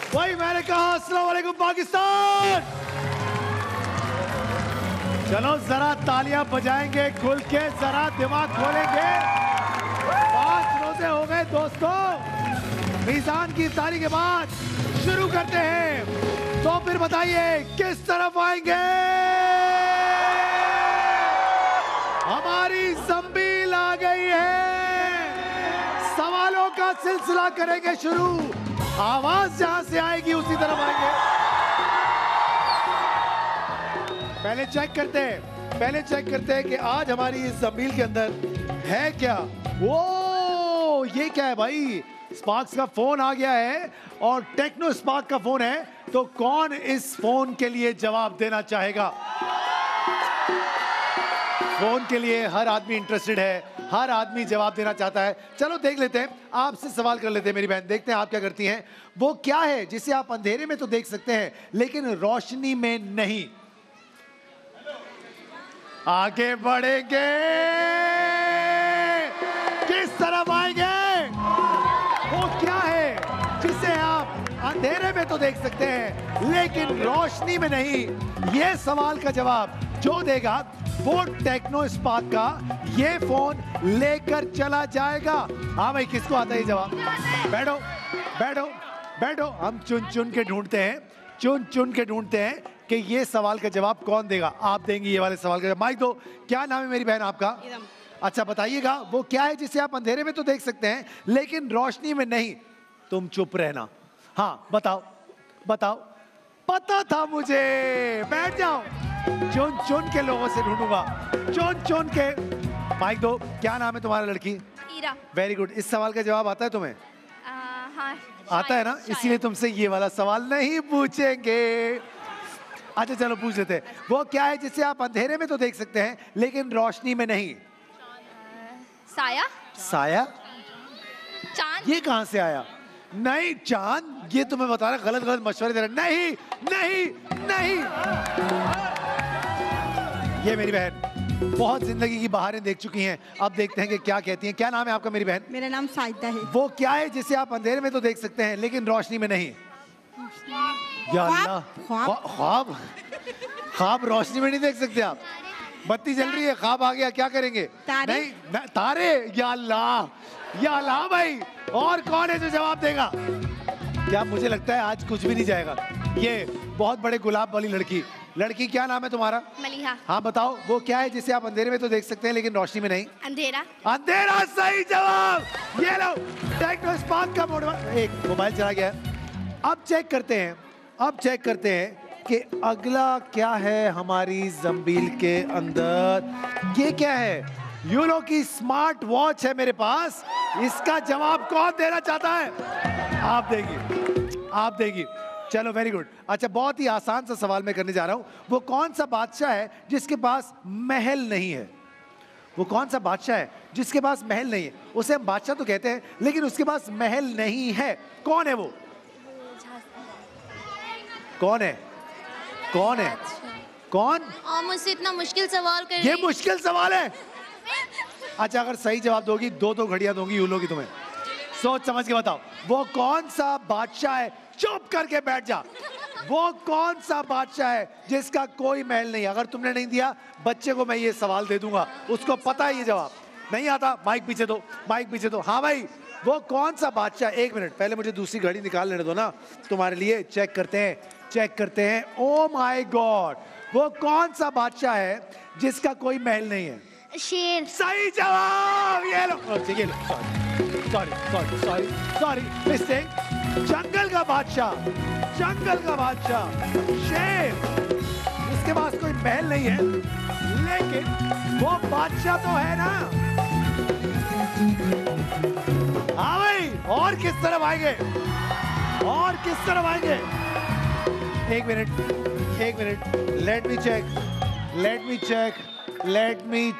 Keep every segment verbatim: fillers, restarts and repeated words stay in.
वही मैंने कहा, अस्सलाम वालेकुम पाकिस्तान। चलो जरा तालियां बजाएंगे खुल के, जरा दिमाग खोलेंगे। पांच रोजे हो गए दोस्तों, मीजान की इफ्तारी के बाद शुरू करते हैं। तो फिर बताइए किस तरफ आएंगे? हमारी ज़ंबील आ गई है। सवालों का सिलसिला करेंगे शुरू। आवाज जहां से आएगी उसी तरफ आएंगे। पहले चेक करते हैं, पहले चेक करते हैं कि आज हमारी इस ज़ंबील के अंदर है क्या। वो ये क्या है भाई? स्पार्क्स का फोन आ गया है और टेक्नो स्पार्क का फोन है। तो कौन इस फोन के लिए जवाब देना चाहेगा? फोन के लिए हर आदमी इंटरेस्टेड है, हर आदमी जवाब देना चाहता है। चलो देख लेते हैं, आपसे सवाल कर लेते हैं मेरी बहन, देखते हैं आप क्या करती हैं। वो क्या है जिसे आप अंधेरे में तो देख सकते हैं लेकिन रोशनी में नहीं? आगे बढ़ेंगे, किस तरफ आएंगे? वो क्या है जिसे आप अंधेरे में तो देख सकते हैं लेकिन रोशनी में नहीं? ये सवाल का जवाब जो देगा वो टेक्नो स्पार्क का ये फोन लेकर चला जाएगा। हाँ भाई, किसको आता है ये जवाब? बैठो बैठो बैठो। हम चुन चुन के ढूंढते हैं, चुन चुन के ढूंढते हैं कि ये सवाल का जवाब कौन देगा। आप देंगी ये वाले सवाल का जवाब। माइक दो। क्या नाम है मेरी बहन आपका? अच्छा बताइएगा, वो क्या है जिसे आप अंधेरे में तो देख सकते हैं लेकिन रोशनी में नहीं? तुम चुप रहना। हाँ बताओ बताओ। पता था मुझे, बैठ जाओ। चुन चुन के लोगों से ढूंढूंगा, चुन चुन के। माइक दो। क्या नाम है तुम्हारा लड़की? ईरा। Very good. इस सवाल का जवाब आता है तुम्हें? आ, हाँ, आता है ना, इसीलिए तुमसे ये वाला सवाल नहीं पूछेंगे। अच्छा चलो पूछ लेते हैं। वो क्या है जिसे आप अंधेरे में तो देख सकते हैं लेकिन रोशनी में नहीं? साया। साया? चांद। ये कहां से आया? नहीं चांद, ये तुम्हें बता रहा, गलत गलत मशवरे दे रहा। नहीं नहीं नहीं। ये मेरी बहन बहुत जिंदगी की बहारें देख चुकी हैं, अब देखते हैं कि क्या कहती हैं। क्या नाम है आपका मेरी बहन? मेरा नाम साइदा है। वो क्या है जिसे आप अंधेरे में तो देख सकते हैं लेकिन रोशनी में नहीं? या अल्लाह, ख्वाब। ख्वाब रोशनी में नहीं देख सकते आप? बत्ती जल रही है, ख्वाब आ गया, क्या करेंगे? तारे। नहीं न, तारे। या अल्लाह, या अल्लाह भाई। और कौन है जो जवाब देगा? क्या मुझे लगता है आज कुछ भी नहीं जाएगा। ये बहुत बड़े गुलाब वाली लड़की, लड़की क्या नाम है तुम्हारा? मलिहा। हाँ बताओ, वो क्या है जिसे आप अंधेरे में तो देख सकते हैं लेकिन रोशनी में नहीं? अंधेरा। अंधेरा सही जवाब। ये लो टेक्नो स्पार्क का मोबाइल, एक मोबाइल चला गया। अब चेक करते हैं, अब चेक करते हैं कि अगला क्या है हमारी ज़ंबील के अंदर। ये क्या है? यूनो की स्मार्ट वॉच है मेरे पास। इसका जवाब कौन देना चाहता है? आप देंगी, आप देंगी। चलो वेरी गुड। अच्छा बहुत ही आसान सा सवाल मैं करने जा रहा हूं। वो कौन सा बादशाह है जिसके पास महल नहीं है? वो कौन सा बादशाह है जिसके पास महल नहीं है? उसे हम बादशाह तो कहते हैं लेकिन उसके पास महल नहीं है। कौन है वो? कौन है? कौन है? कौन? और मुझसे इतना मुश्किल सवाल कर ये मुश्किल सवाल है। अच्छा अगर सही जवाब दोगी दो दो घड़ियां दूंगी यूलो की तुम्हें। सोच समझ के बताओ, वो कौन सा बादशाह है? चुप करके बैठ जा। वो कौन सा बादशाह है जिसका कोई महल नहीं? अगर तुमने नहीं दिया, बच्चे को मैं ये सवाल दे दूंगा, उसको पता है ये जवाब। नहीं आता? माइक पीछे दो, माइक पीछे दो। हाँ भाई, वो कौन सा बादशाह? एक मिनट, पहले मुझे दूसरी घड़ी निकाल लेने दो ना तुम्हारे लिए। चेक करते हैं, चेक करते हैं। ओ माय गॉड, वो कौन सा बादशाह है जिसका कोई महल नहीं है? शेर। सही जवाब। ये लो, ये लो। Sorry sorry sorry sorry mistake. जंगल का बादशाह, जंगल का बादशाह शेर, उसके पास कोई महल नहीं है लेकिन वो बादशाह तो है ना। हाँ भाई, और किस तरफ आएंगे? और किस तरफ आएंगे? एक मिनट, एक minute, let me check, let me check, let me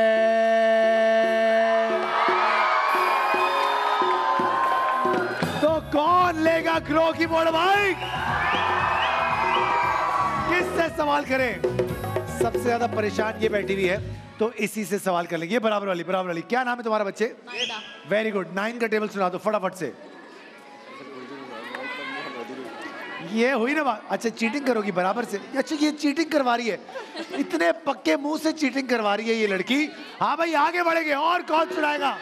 check. तो कौन लेगा ग्रो की बोर्ड भाई? किससे सवाल करें? सबसे ज्यादा परेशान ये बैठी हुई है तो इसी से सवाल कर लेंगे। बराबर वाली, बराबर वाली। क्या नाम है तुम्हारा बच्चे? Very good. नाइन का टेबल सुना दो फटाफट से। ये हुई ना बात। अच्छा चीटिंग करोगी बराबर से। अच्छा ये चीटिंग करवा रही है, इतने पक्के मुंह से चीटिंग करवा रही है ये लड़की। हाँ भाई आगे बढ़ेंगे, और कौन सुनाएगा?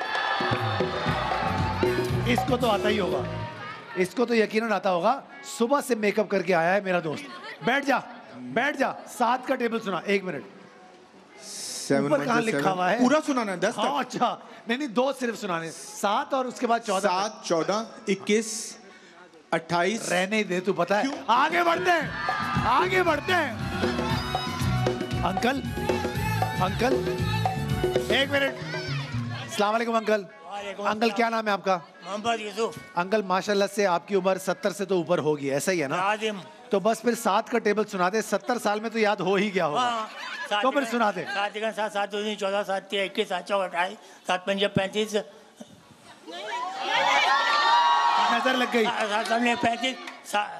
इसको तो आता ही होगा, इसको तो यकीनन आता होगा। सुबह से मेकअप करके आया है मेरा दोस्त। बैठ जा बैठ जा। सात का टेबल सुना। एक मिनट, ऊपर कहाँ लिखा हुआ है? पूरा सुनाना है दस तक। हाँ अच्छा, नहीं नहीं दो सिर्फ सुनाने। सात और उसके बाद चौदह। सात, चौदह, इक्कीस, अट्ठाईस। रहने दे, तू पता है। आगे बढ़ते हैं, आगे बढ़ते हैं। अंकल अंकल एक मिनट। अस्सलाम वालेकुम अंकल। अंकल क्या नाम है आपका? मोहम्मद यूसुफ। अंकल माशाल्लाह से आपकी उम्र सत्तर से तो ऊपर होगी, ऐसा ही है ना? आदिम। तो बस फिर सात का टेबल सुना दे। सत्तर साल में तो याद हो ही गया होगा। हाँ, सात तो फिर तिगन- सुना दे। सात तिगन सात, सात दूनी चौदह, सात तीन इक्कीस, सात चौक अट्ठाईस, सात पंजे पैंतीस, नजर लग गई। सात सात सामने पैंतीस, सा-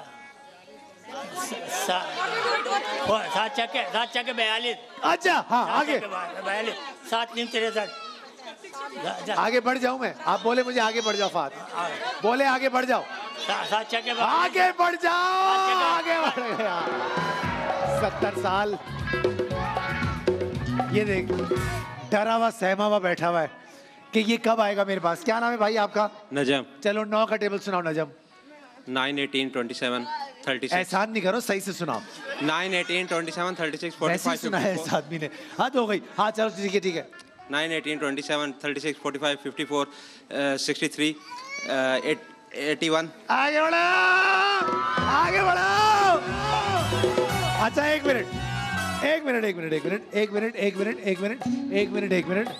सा- वो, सात चक्के सात चक्के बयालीस। अच्छा हाँ सात आगे चक्के बया- बयालीस, सात तीन तिरसठ। जा- जा- आगे बढ़ जाऊं मैं? आप बोले मुझे आगे बढ़ जाओ। फात बोले आगे बढ़ जाओ। सा- सात चक्के बया- आगे बढ़ जाओ, आगे बढ़ गया। सत्तर साल। ये देख डरा हुआ सहमा हुआ बैठा हुआ है कि ये कब आएगा मेरे पास। क्या नाम है भाई आपका? नजम। चलो नौ का टेबल सुनाओ Najam. Nine eighteen twenty seven thirty six एहसान नहीं करो, सही से सुनाओ। Nine eighteen twenty seven thirty six forty वैसे ही सुना है इस आदमी ने। हद हो गई। हाँ चलो ठीक है ठीक है। Nine eighteen twenty seven thirty six forty five fifty four sixty three eighty one. आगे बढ़ो, आगे बढ़ो। अच्छा एक मिनट एक मिनट एक मिनट एक मिनट एक मिनट एक मिनट एक मिनट एक मिनट एक मिनट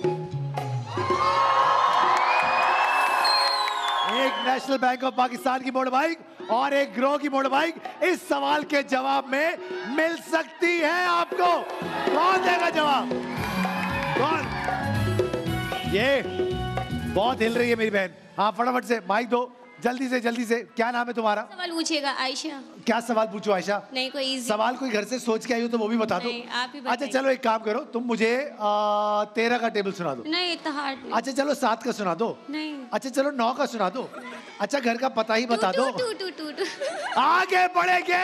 एक नेशनल बैंक ऑफ पाकिस्तान की मोटर बाइक और एक ग्रो की मोटर बाइक इस सवाल के जवाब में मिल सकती है आपको। कौन देगा जवाब? कौन? ये बहुत हिल रही है मेरी बहन। हाँ फटाफट से माइक दो, जल्दी से जल्दी से। क्या नाम है तुम्हारा? सवाल पूछिएगा आयशा। क्या सवाल पूछो आयशा? नहीं कोई इजी सवाल कोई घर से सोच के आई हो तो वो भी बता दो। नहीं, आप ही अच्छा बताइए। चलो एक काम करो, तुम मुझे आ, तेरह का टेबल सुना दो। नहीं इतना हार्ड नहीं। अच्छा चलो सात का सुना दो। नहीं अच्छा चलो नौ का सुना दो। अच्छा घर का पता ही बता दो। टू टू टू टू आगे बढ़ेंगे।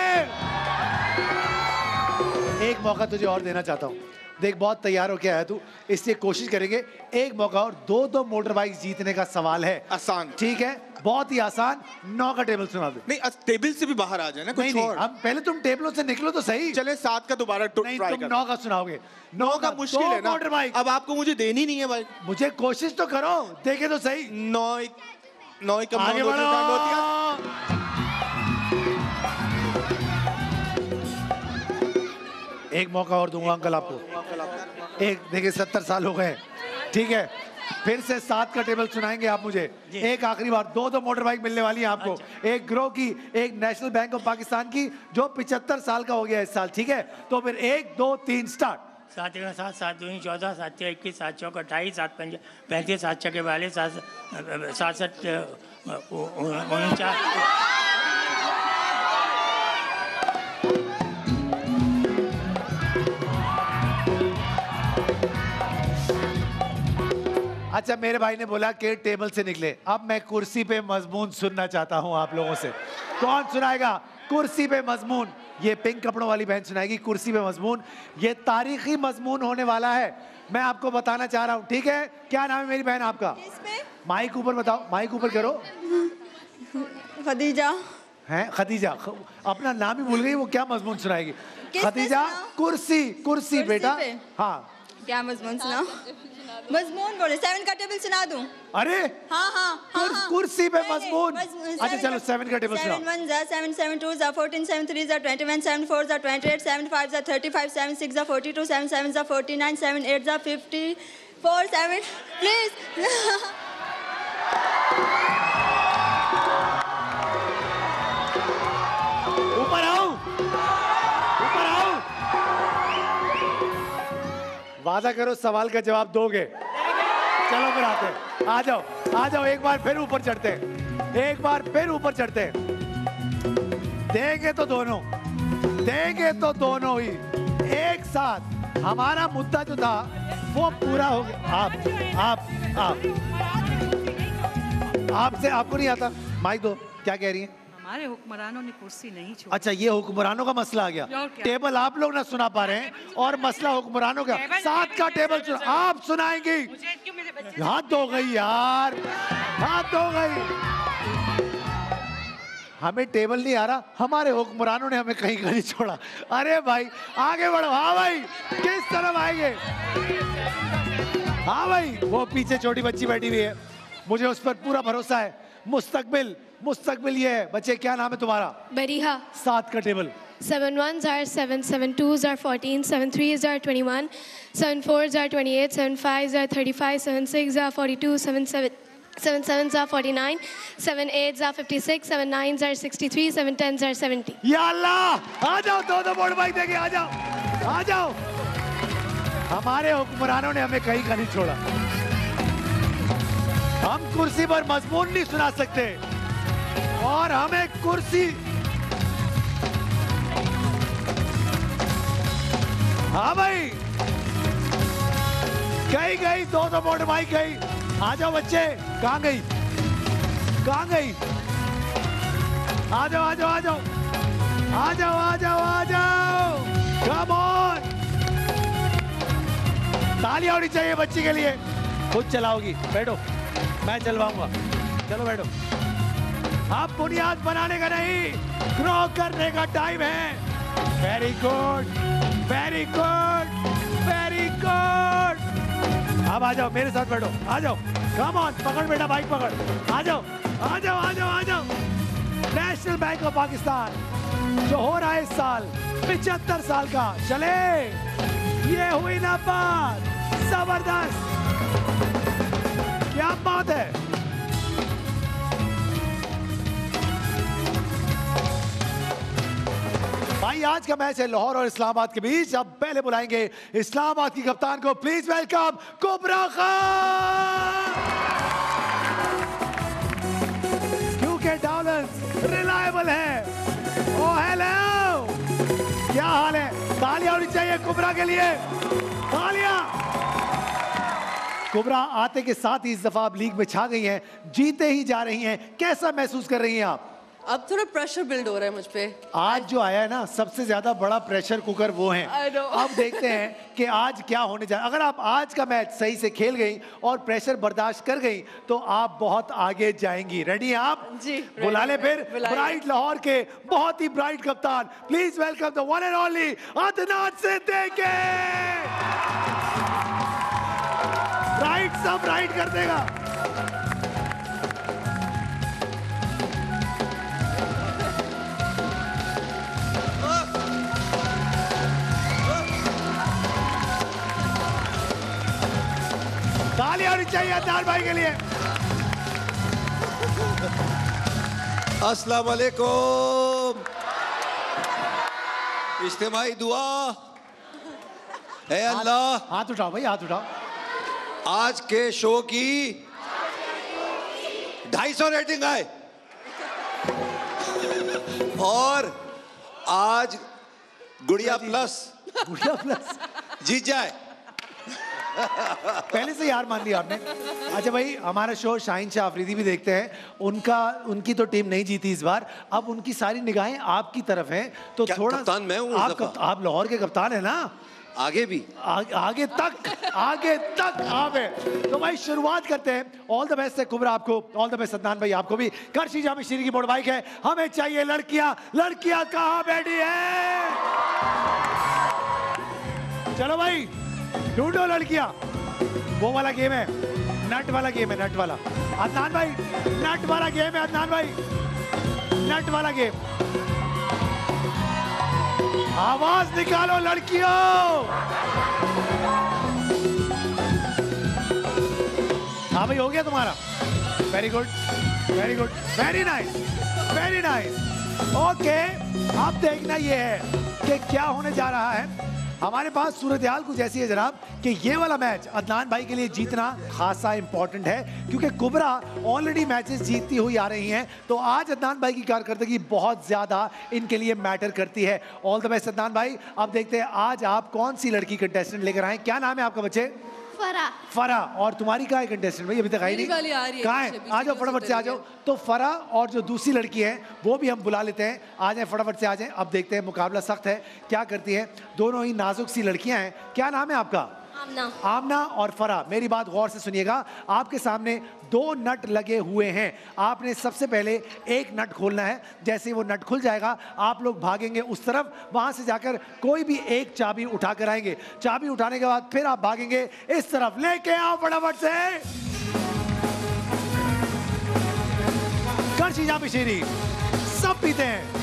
एक मौका तुझे और देना चाहता हूँ। देख बहुत तैयार होके आया तू, इसलिए कोशिश करेंगे एक मौका और। दो दो मोटर बाइक जीतने का सवाल है। आसान। ठीक है, बहुत ही आसान। नौ का टेबल सुना दो। नहीं अस- टेबल से भी बाहर आ जाए ना नहीं कुछ नहीं, और। अब पहले तुम टेबलों से निकलो तो सही। चले सात का दोबारा नहीं ट्राई तुम कर। नौ का सुनाओगे। नौ का मुश्किल दो है ना। Motor bike. अब आपको मुझे देनी नहीं है भाई। मुझे कोशिश तो करो, देखे तो सही। नौ नौ कम आगे बढ़ो। होती है। एक मौका और दूंगा अंकल आपको। एक देखिए सत्तर साल हो गए, ठीक है। फिर से सात का टेबल सुनाएंगे आप मुझे। एक आखिरी बार, दो दो मोटर बाइक मिलने वाली है आपको। एक ग्रो की, एक नेशनल बैंक ऑफ पाकिस्तान की जो पिछहत्तर साल का हो गया इस साल, ठीक है। तो फिर एक दो तीन स्टार्ट। सात तिगन सात, सात दूनी चौदह, सात तीन इक्कीस, सात चौक अट्ठाईस, सात पंजे पैंतीस, सात छक्के बयालीस, सात सासठ उनचास। अच्छा मेरे भाई ने बोला कि टेबल से निकले। अब मैं कुर्सी पे मजमून सुनना चाहता हूं आप लोगों से। कौन सुनाएगा कुर्सी पे मजमून? ये पिंक कपड़ों वाली बहन सुनाएगी कुर्सी पे मजमून। ये तारीखी मजमून होने वाला है, मैं आपको बताना चाह रहा हूं, ठीक है। क्या नाम है मेरी बहन आपका? माइक ऊपर बताओ, माइक ऊपर करो। खदीजा। हैं खदीजा? ख- अपना नाम ही भूल गई, वो क्या मजमून सुनाएगी? किस पे खदीजा सुनाओ? कुर्सी कुर्सी कुर्सी बेटा। पे? हाँ क्या मजमून सुनाओ? मजमून बोले सेवन का टेबल सुना दूं? अरे हाँ हाँ कुर- हाँ कुर्सी पे नहीं, नहीं, मजमून। मजमून, अच्छा seven चलो सेवन का टेबल सेवन सुनाओ। वन जा सेवन सेवन टू जा फोर्टीन सेवन थ्री जा ट्वेंटी वन सेवन फोर जा ट्वेंटी एट सेवन फाइव जा थर्टी फाइव सेवन सिक्स जा फोर्टी टू सेवन सेवन जा फोर्टी नाइन सेवन एट जा फिफ्टी फोर सेवन प्लीज। ऊपर आओ, ऊपर आओ। वादा करो सवाल का जवाब दोगे। चलो फिर आते हैं। आ जाओ आ जाओ, एक बार फिर ऊपर चढ़ते हैं, एक बार फिर ऊपर चढ़ते हैं। देंगे तो दोनों, देंगे तो दोनों ही एक साथ। हमारा मुद्दा जो था वो पूरा हो गया। आप आप आप आपसे आपको नहीं आता? माइक दो। क्या कह रही हैं? हमारे हुक्मरानों ने कुर्सी नहीं छोड़ी। अच्छा, ये हुक्मरानों का मसला आ गया। और क्या? टेबल आप लोग ना सुना पा रहे हैं और मसला हुक्मरानों का। टेबल- साथ का टेबल टेबल कैसे सुना, आप सुनाएंगी। मुझे क्यों मेरे बच्चे हाथ धो गई यार, हाथ धो गई। हमें टेबल नहीं आ रहा, हमारे हुक्मरानों ने हमें कहीं का नहीं छोड़ा। अरे भाई आगे बढ़ो। हाँ भाई, किस तरफ आएंगे? हाँ भाई, वो पीछे छोटी बच्ची बैठी हुई है, मुझे उस पर पूरा भरोसा है। मुस्तकबिल, मुस्तकबिल ये है। बच्चे क्या नाम है तुम्हारा? बरीहा। सात का table. Seven ones are seven, seven twos are fourteen, seven threes are twenty-one, seven fours are twenty-eight, seven fives are thirty-five, seven six are forty-two, seven seven, seven sevens are forty-nine, seven eights are fifty-six, seven nines are sixty-three, seven tens are seventy. या अल्लाह, आ जाओ, दो दो board bike देंगे, आ जाओ, आ जाओ। हमारे हुक्मरानों ने हमें कहीं का नहीं छोड़ा। हम कुर्सी पर मजमून नहीं सुना सकते और हमें कुर्सी। हाँ भाई, गई गई, दो दो बोर्ड बाइक गई। आ जाओ बच्चे, कहाँ गई, कहाँ गई? आ जाओ, आ जाओ, आ जाओ, आ जाओ, आ जाओ, आ जाओ। कम ऑन, तालियां होनी चाहिए बच्ची के लिए। खुद चलाओगी, बैठो, मैं चलवाऊंगा। चलो बैठो। अब बुनियाद बनाने का नहीं, ग्रो करने का टाइम है। Very good, very good, very good. अब आ जाओ, मेरे साथ बैठो, आ जाओ। कम ऑन, पकड़ बेटा, बाइक पकड़। आ जाओ, आ जाओ, आ जाओ, आ जाओ। नेशनल बैंक ऑफ पाकिस्तान जो हो रहा है इस साल, पिछहत्तर साल का। चले, ये हुई ना बात, जबरदस्त, क्या बात है। भाई आज का मैच है लाहौर और इस्लामाबाद के बीच। अब पहले बुलाएंगे इस्लामाबाद की कप्तान को। Please welcome Kubra Khan. क्योंकि डाउलेंस रिलायबल है। ओ हेलो, क्या हाल है? तालियां होनी चाहिए कुबरा के लिए, तालियां। कुबरा आते के साथ ही इस दफा आप लीग में छा गई हैं, जीते ही जा रही हैं। कैसा महसूस कर रही हैं आप? अब थोड़ा प्रेशर बिल्ड हो रहा है मुझ पे। आज जो आया है ना, सबसे ज्यादा बड़ा प्रेशर कुकर वो हैं। I know. अब देखते हैं कि आज क्या होने जा रहा है। अगर आप आज का मैच सही से खेल गई और प्रेशर बर्दाश्त कर गई तो आप बहुत आगे जाएंगी। रेडी हैं आप? जी, बुला ले फिर बुलाइए। ब्राइट लाहौर के बहुत ही ब्राइट कप्तान। Please welcome the one and only Adnan Siddiqui. Right सब राइट कर देगा। तालियां होनी चाहिए अदनान भाई के लिए। अस्सलाम वालेकुम। इज्तिमाई दुआ है अल्लाह। हाथ उठाओ भाई, हाथ उठाओ। आज के शो की ढाई सौ रेटिंग आए और आज गुड़िया प्लस गुड़िया प्लस जीत जाए। पहले से यार मान लिया आपने। अच्छा भाई, हमारा शो शाहीन शाह अफरीदी भी देखते हैं, उनका उनकी तो टीम नहीं जीती इस बार। अब उनकी सारी निगाहें आपकी तरफ हैं, तो क्या थोड़ा कप्तान मैं हूं इस आप, दफा? कप, आप लाहौर के कप्तान है ना। आगे भी आ, आगे तक, आगे तक आप है। तो भाई शुरुआत करते हैं। ऑल द बेस्ट है कुबरा आपको, ऑल द बेस्ट अदनान भाई आपको भी। करशी जामी शीरी की बोर्ड बाइक है। हमें चाहिए लड़कियां। लड़कियां कहाँ बैठी है? चलो भाई, ढूंढो लड़कियां। वो वाला गेम है, नट वाला गेम है, नट वाला। अदनान भाई, नट वाला गेम है अदनान भाई, नट वाला गेम। आवाज निकालो लड़कियों। हाँ भाई, हो गया तुम्हारा। Very good, very good, very nice, very nice. Okay, अब देखना ये है कि क्या होने जा रहा है। हमारे पास सूरत हाल कुछ ऐसी है जनाब कि ये वाला मैच अदनान भाई के लिए जीतना खासा इंपॉर्टेंट है, क्योंकि कुबरा ऑलरेडी मैचेस जीतती हुई आ रही हैं। तो आज अदनान भाई की कारकर्दगी बहुत ज्यादा इनके लिए मैटर करती है। ऑल द बेस्ट अदनान भाई। अब देखते हैं आज आप कौन सी लड़की कंटेस्टेंट लेकर आए। क्या नाम है आपका बच्चे? फरा। फरा। और तुम्हारी कहाँ है कंटेस्टेंट भाई? अभी तक आई मेरी नहीं। वाली आ रही है, कहाँ पीछे, है? पीछे आ जाओ पीछे फटाफट से आ चली जाओ। गई। तो फरा और जो दूसरी लड़की है वो भी हम बुला लेते हैं। आ जाए फटाफट से आ जाए। अब देखते हैं मुकाबला सख्त है, क्या करती है। दोनों ही नाजुक सी लड़कियां हैं। क्या नाम है आपका? आमना। आमना और फरा, मेरी बात गौर से सुनिएगा। आपके सामने दो नट लगे हुए हैं। आपने सबसे पहले एक नट खोलना है। जैसे ही वो नट खुल जाएगा आप लोग भागेंगे उस तरफ, वहां से जाकर कोई भी एक चाबी उठा कर आएंगे। चाबी उठाने के बाद फिर आप भागेंगे इस तरफ। लेके आओ फटाफट से। करशी जामी शीरी सब पीते हैं।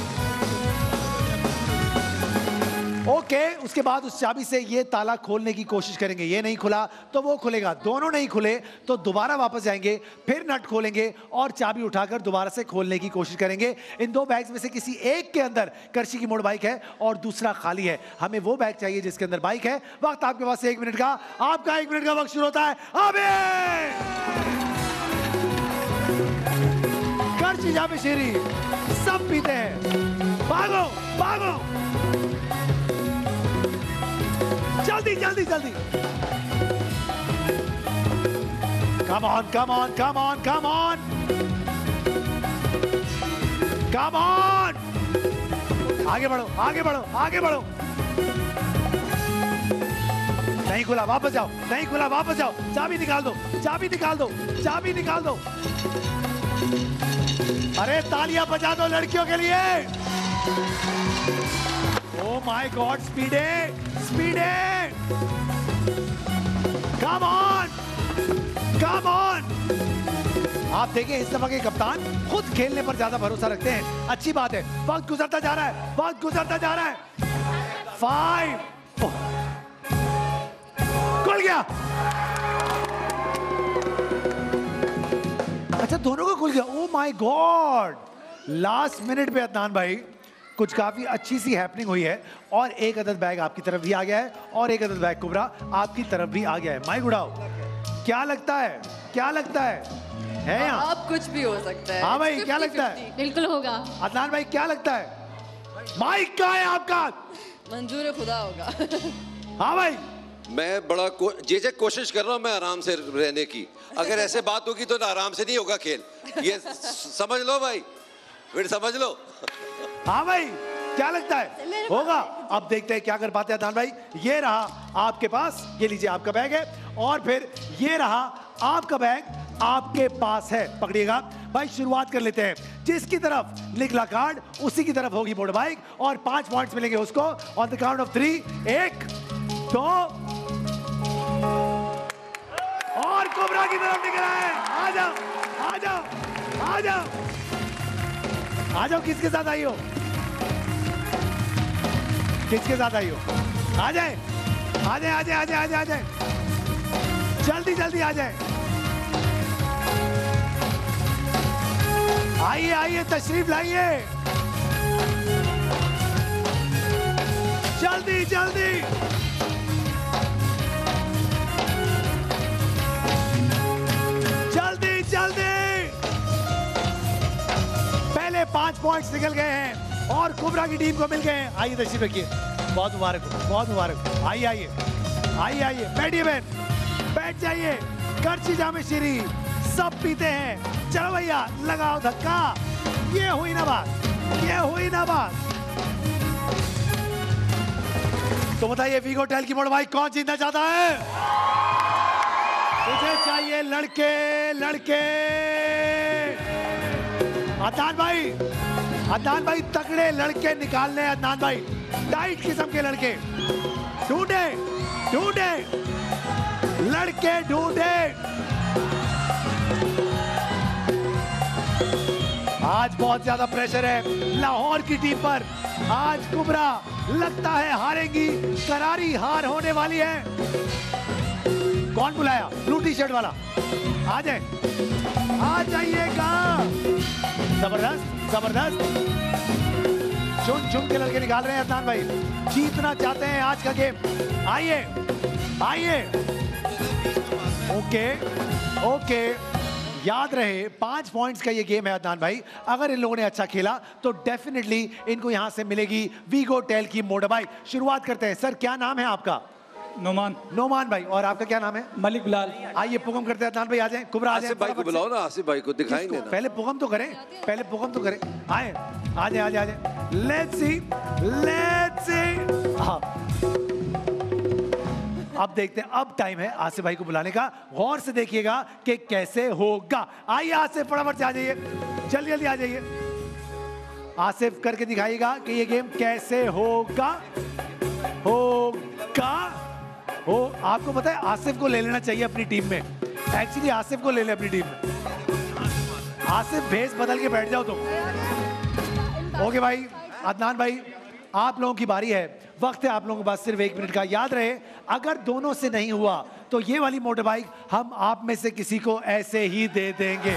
ओके okay, उसके बाद उस चाबी से ये ताला खोलने की कोशिश करेंगे। ये नहीं खुला तो वो खुलेगा। दोनों नहीं खुले तो दोबारा वापस जाएंगे, फिर नट खोलेंगे और चाबी उठाकर दोबारा से खोलने की कोशिश करेंगे। इन दो बैग्स में से किसी एक के अंदर करशी की मोड़ बाइक है और दूसरा खाली है। हमें वो बैग चाहिए जिसके अंदर बाइक है। वक्त आपके पास एक मिनट का। आपका एक मिनट का वक्त शुरू होता है अबे। करशी जामी शीरी सब पीते हैं। भागो भागो जल्दी जल्दी जल्दी। Come on come on come on come on come on. आगे बढ़ो आगे बढ़ो आगे बढ़ो। नहीं खुला वापस जाओ। नहीं खुला वापस जाओ। चाबी निकाल दो चाबी निकाल दो चाबी निकाल दो। अरे तालियां बजा दो लड़कियों के लिए। Oh my God, speed है, speed है। Come on, come on। आप देखें इस दफा के कप्तान खुद खेलने पर ज्यादा भरोसा रखते हैं। अच्छी बात है। वक्त गुजरता जा रहा है, वक्त गुजरता जा रहा है। फाइव, खुल गया। अच्छा दोनों को खुल गया। Oh my God, last minute पे अदनान भाई कुछ काफी अच्छी सी हैपनिंग हुई है और एक अदद बैग आपकी तरफ भी आ गया है और एक अदद बैग कुबरा आपकी तरफ भी आ गया है। माइक उड़ाओ। क्या लगता है क्या लगता है है यहाँ? अब कुछ भी हो सकता है। हाँ भाई क्या लगता है? बिल्कुल होगा। अदनान भाई क्या लगता है? माइक कहाँ है आपका? मंजूर खुदा होगा। हाँ भाई मैं बड़ा को, जे जे कोशिश कर रहा हूँ मैं आराम से रहने की। अगर ऐसे बात होगी तो आराम से नहीं होगा खेल। ये समझ लो भाई, फिर समझ लो। हाँ भाई क्या लगता है होगा? अब देखते हैं क्या कर पाते हैं अदनान भाई। ये रहा आपके पास, ये लीजिए आपका बैग है और फिर ये रहा आपका बैग आपके पास है। पकड़िएगा भाई, शुरुआत कर लेते हैं। जिसकी तरफ निकला कार्ड उसी की तरफ होगी मोटर बाइक और पांच पॉइंट्स मिलेंगे उसको। On the count of three, एक दो और कोबरा की तरफ निकला है। आ जाओ आ जाओ आ जाओ आ जाओ। किसके साथ आई हो? किसके साथ आई हो? आ जाए आ जाए आ जाए आ जाए आ जाए आ जाए जल्दी जल्दी आ जाए। आइए आइए तशरीफ लाइए जल्दी जल्दी। जल्दी जल्दी। पहले पांच पॉइंट्स निकल गए हैं और कुबरा की टीम को मिल गए हैं। आइए तशरीफ रखिए। बहुत मुबारक हो बहुत मुबारक हो। आइए आइए आइए आइए बैठिए बहन बैठ जाइए। करशी जामी शीरी सब पीते हैं। चलो भैया लगाओ धक्का। ये हुई ना बात, ये हुई ना बात। तो बताइए वीगो टेल की मोड़ बाइक कौन जीतना चाहता है? मुझे चाहिए लड़के लड़के। अदनान भाई अदनान भाई तगड़े लड़के निकालने। अदनान भाई टाइट किस्म के लड़के ढूंढे ढूंढे लड़के ढूंढे। आज बहुत ज्यादा प्रेशर है लाहौर की टीम पर। आज कुबरा लगता है हारेंगी, करारी हार होने वाली है। कौन बुलाया? ब्लू टी शर्ट वाला आ जाए आ जाइएगा। जबरदस्त जबरदस्त। चुन चुन के लड़के निकाल रहे हैं अदनान भाई। जीतना चाहते हैं आज का गेम। आइए आइए। ओके ओके याद रहे पांच पॉइंट्स का ये गेम है अदनान भाई। अगर इन लोगों ने अच्छा खेला तो डेफिनेटली इनको यहां से मिलेगी वीगो टेल की मोटर बाइक। शुरुआत करते हैं। सर क्या नाम है आपका? नोमान नोमान भाई। और आपका क्या नाम है? मलिक बिलाल। आइए पुगम करते हैं अदनान भाई, आ जाएं। कुबरा आ जाएं। आसिफ भाई को बुलाओ ना, आसिफ भाई को दिखाएंगे ना। पहले पुगम तो करें, पहले पुगम तो करें। आए आ जाए आ जाए आ जाए। Let's see let's see. हाँ अब देखते हैं, अब टाइम है आसिफ भाई को बुलाने का। गौर से देखिएगा कि कैसे होगा। आइए आसिफ फटाफट से आ जाइए, जल्दी जल्दी आ जाइए। आसिफ करके दिखाइएगा कि ये गेम कैसे होगा। होगा हो आपको पता है आसिफ को ले लेना चाहिए अपनी टीम में। एक्चुअली आसिफ को ले ले अपनी टीम में। आसिफ भेस बदल के बैठ जाओ तुम। ओके भाई, अदनान भाई आप लोगों की बारी है। वक्त है आप लोगों के पास सिर्फ एक मिनट का। याद रहे अगर दोनों से नहीं हुआ तो ये वाली मोटर बाइक हम आप में से किसी को ऐसे ही दे देंगे।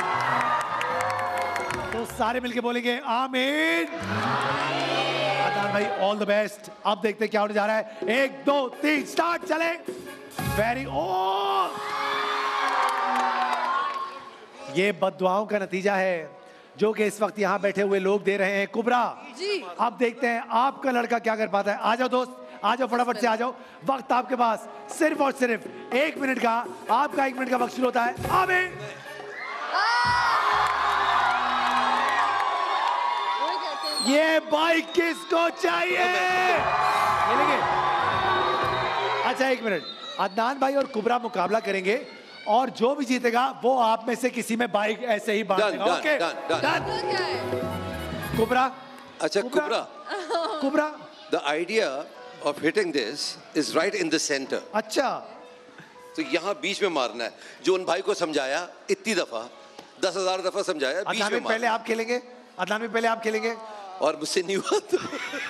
तो सारे मिलके बोलेंगे आमीन। अदनान भाई ऑल द बेस्ट। अब देखते क्या होने जा रहा है। एक दो तीन स्टार्ट, चले। वेरी ओ ये बद्दुआओं का नतीजा है जो कि इस वक्त यहाँ बैठे हुए लोग दे रहे हैं। कुबरा जी अब देखते हैं आपका लड़का क्या कर पाता है। आ जाओ दोस्त, आ जाओ फटाफट से आ जाओ। वक्त आपके पास सिर्फ और सिर्फ एक मिनट का। आपका एक मिनट का वक्त शुरू होता है। आमीन। ये बाइक किसको चाहिए? मिलेंगे। अच्छा एक मिनट, अदनान भाई और कुबरा मुकाबला करेंगे और जो भी जीतेगा वो आप में से किसी में बाइक ऐसे ही बांट देगा। Okay done. कुबरा अच्छा Kubra, Kubra the idea of hitting this is right in the centre. अच्छा तो यहाँ बीच में मारना है। जो उन भाई को समझाया इतनी दफा, दस हजार दफा समझाया, बीच में पहले आप खेलेंगे। अदनान में पहले आप खेलेंगे और मुझसे नहीं हुआ तो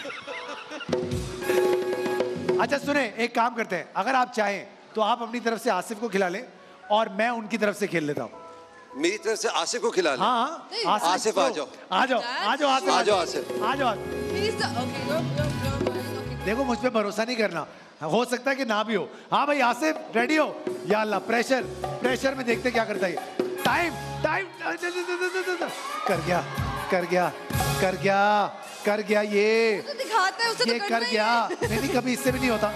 अच्छा सुने, एक काम करते हैं, अगर आप चाहें तो आप अपनी तरफ से आसिफ को खिला लें और मैं उनकी तरफ से खेल लेता हूँ। मेरी तरफ से आसिफ को खिला लें। हाँ आसिफ, आसिफ आ जाओ आ जाओ आ जाओ आसिफ आ जाओ आसिफ आ जाओ। देखो मुझ पे भरोसा नहीं करना, हो सकता है कि ना भी हो। हाँ भाई आसिफ रेडी हो? या अल्लाह, प्रेशर प्रेशर में देखते क्या करता है। टाइम टाइम कर गया कर गया कर गया कर गया ये तो दिखाता है उसे ये तो कर गया। नहीं नहीं कभी इससे भी नहीं होता।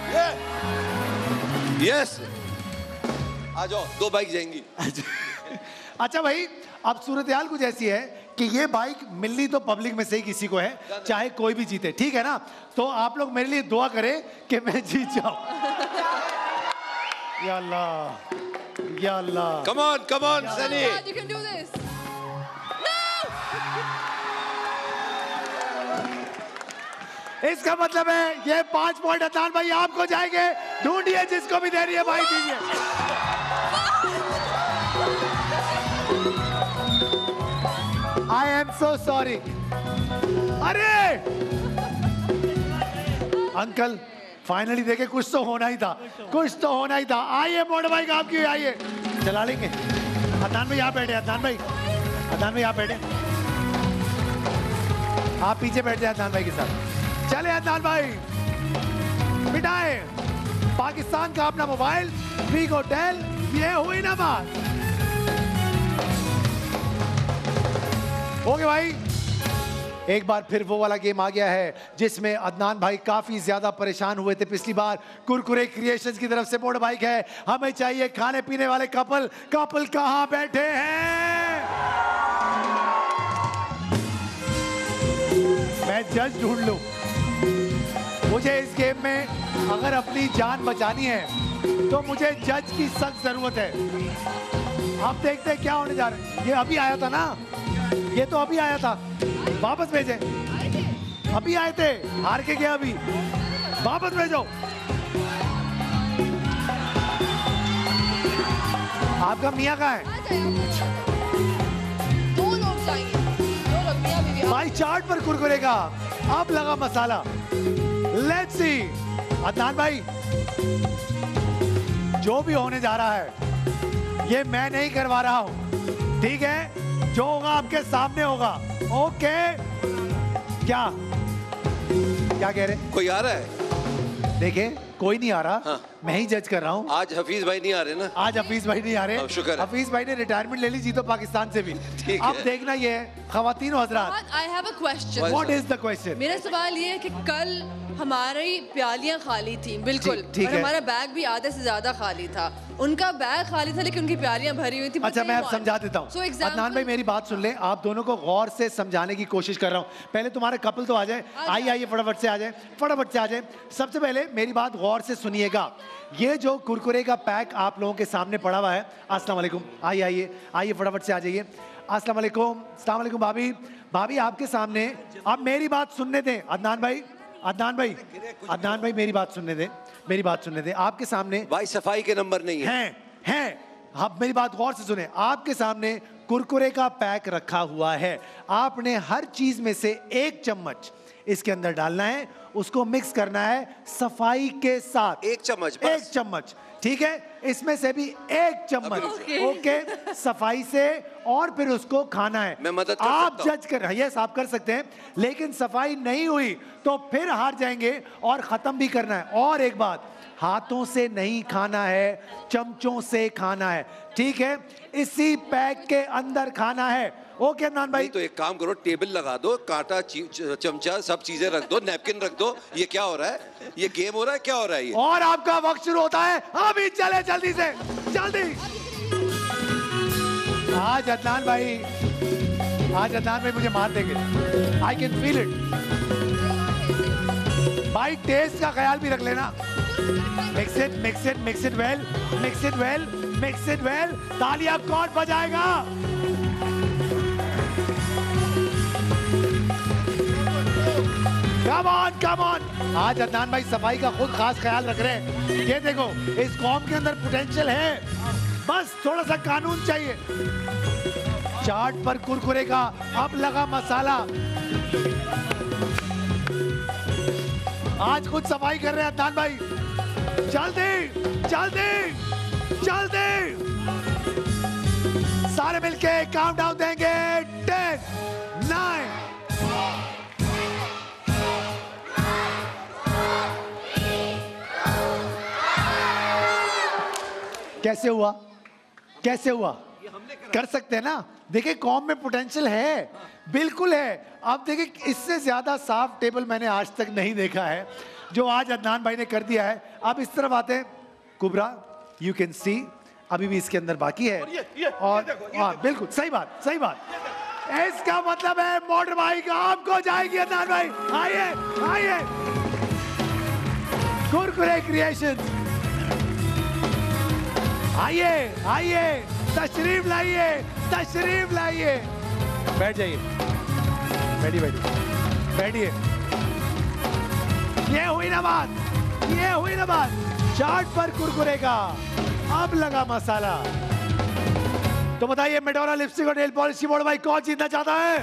यस आ जाओ, दो बाइक जाएंगी। अच्छा भाई अब सूरत हाल कुछ ऐसी है कि ये बाइक मिलनी तो पब्लिक में से ही किसी को है, चाहे कोई भी जीते, ठीक है ना? तो आप लोग मेरे लिए दुआ करें कि मैं जीत जाऊं। या अल्लाह या अल्लाह। Come on come on Sunny, you can do this. इसका मतलब है ये पांच पॉइंट अदनान भाई आपको जाएंगे। ढूंढिए जिसको भी दे रही है भाई, दीजिए। I am so sorry. अरे अंकल फाइनली देखे, कुछ तो होना ही था, कुछ तो होना ही था। आइए मोटर बाइक आपकी, आइए चला लेंगे। अदनान भाई आप बैठे, अदनान भाई अदनान भाई आप बैठे, आप पीछे बैठ जाए अदनान भाई के साथ। चले अदनान भाई, मिटाए पाकिस्तान का अपना मोबाइल वीग होटल। ये हुई ना बात। ओके भाई, एक बार फिर वो वाला गेम आ गया है जिसमें अदनान भाई काफी ज्यादा परेशान हुए थे पिछली बार। कुरकुरे क्रिएशंस की तरफ से मोटर बाइक है। हमें चाहिए खाने पीने वाले कपल। कपल कहां बैठे हैं? मैं जज ढूंढ लूं। मुझे इस गेम में अगर अपनी जान बचानी है तो मुझे जज की सख्त जरूरत है। अब देखते हैं क्या होने जा रहा है। ये अभी आया था ना, ये तो अभी आया था, वापस भेजे। अभी आए थे, हार के गया, अभी वापस भेजो। आपका मियाँ कहाँ है? दो लोग चाहिए, दो लोग, मियाँ बीवी। भाई चार्ट पर कुरकुरे का अब लगा मसाला। लेट्स सी अदनान भाई, जो भी होने जा रहा है ये मैं नहीं करवा रहा हूं, ठीक है? जो होगा आपके सामने होगा। ओके क्या क्या कह रहे? कोई आ रहा है? देखें कोई नहीं आ रहा, हाँ। मैं ही जज कर रहा हूँ। आज हफीज भाई नहीं आ रहे ना? आज हफीज भाई नहीं आ रहे। अब शुक्र है। हफीज भाई ने रिटायरमेंट ले ली जीतो पाकिस्तान से भी। ठीक अब है। देखना ये है खवातीन और हजरात, I have a question. What is the question? मेरा सवाल ये है कि कल हमारी प्यालियां खाली थी बिल्कुल, ठीक- ठीक और है। हमारा बैग भी आधे से ज्यादा खाली था। उनका बैग खाली था लेकिन उनकी प्यालियां भरी हुई थी। अच्छा मैं अब समझा देता हूँ। So अदनान भाई मेरी बात सुन ले, आप दोनों को गौर से समझाने की कोशिश कर रहा हूँ। पहले तुम्हारे कपल तो आ जाए, आइए आइए फटाफट से आ जाए, फटाफट से आ जाए। सबसे पहले मेरी बात गौर से सुनिएगा। ये जो कुरकुरे का पैक आप लोगों के सामने पड़ा हुआ है, अस्सलाम वालेकुम, आइए आइए आइए फटाफट से आ जाइए। अस्सलाम वालेकुम, अस्सलाम वालेकुम भाभी। भाभी आपके सामने, आप मेरी बात सुनने दें अदनान भाई, अदनान भाई, अदनान भाई मेरी बात सुनने दें, मेरी बात सुनने दें। आपके सामने भाई सफाई के नंबर नहीं है। हैं हैं आप मेरी बात गौर से सुने। आपके सामने कुरकुरे का पैक रखा हुआ है, आपने हर चीज में से एक चम्मच इसके अंदर डालना है, उसको मिक्स करना है सफाई के साथ। एक चम्मच बस। एक चम्मच, ठीक है? इसमें से भी एक चम्मच, Okay. ओके, सफाई से, और फिर उसको खाना है। मैं मदद कर आप सकता हूं? जज कर, यस आप कर सकते हैं, लेकिन सफाई नहीं हुई तो फिर हार जाएंगे और खत्म भी करना है। और एक बात, हाथों से नहीं खाना है, चमचों से खाना है, ठीक है? इसी पैक के अंदर खाना है, ओके अदनान भाई? नहीं तो एक काम करो, टेबल लगा दो, कांटा ची- च- चमचा सब चीजें रख दो, नैपकिन रख दो। ये क्या हो रहा है? ये गेम हो रहा है? क्या हो रहा है ये? और आपका वक्त शुरू होता है अभी, चले जल्दी से, जल्दी। आज अदनान भाई, आज अदनान भाई मुझे मार देंगे, आई कैन फील इट। भाई टेस्ट का ख्याल भी रख लेना। Mix it, mix it, mix it well, mix it well, mix it well. तालियां कौन बजाएगा? कम ऑन, कम ऑन। आज अदनान भाई सफाई का खुद खास ख्याल रख रहे हैं। ये देखो, इस कौम के अंदर पोटेंशियल है, बस थोड़ा सा कानून चाहिए। चाट पर कुरकुरे का अब लगा मसाला। आज खुद सफाई कर रहे हैं अदनान भाई, जल्दी जल्दी जल्दी। सारे मिलके काउंट डाउन देंगे, टेन, नाइन, कैसे हुआ? कैसे हुआ? कर सकते हैं ना? देखिए कॉम में पोटेंशियल है, बिल्कुल है। अब देखिए इससे ज्यादा साफ टेबल मैंने आज तक नहीं देखा है जो आज अदनान भाई ने कर दिया है। अब इस तरफ आते हैं, कुबरा यू कैन सी अभी भी इसके अंदर बाकी है। और हाँ बिल्कुल सही बात, सही बात। इसका मतलब है मोटर बाइक आपको जाएगी अदनान भाई। आइए आइए, कुरकुरे क्रिएशन, आइए आइए, तशरीफ लाइए, तशरीफ लाइए। बैठ जाइए, बैठिए बैठिए बैठिए। ये हुई ना बात, ये हुई ना बात। चाट पर कुरकुरे का अब लगा मसाला। तो बताइए मेडोना लिपस्टिक और नेल पॉलिश की बोर्ड भाई कौन जीतना चाहता है?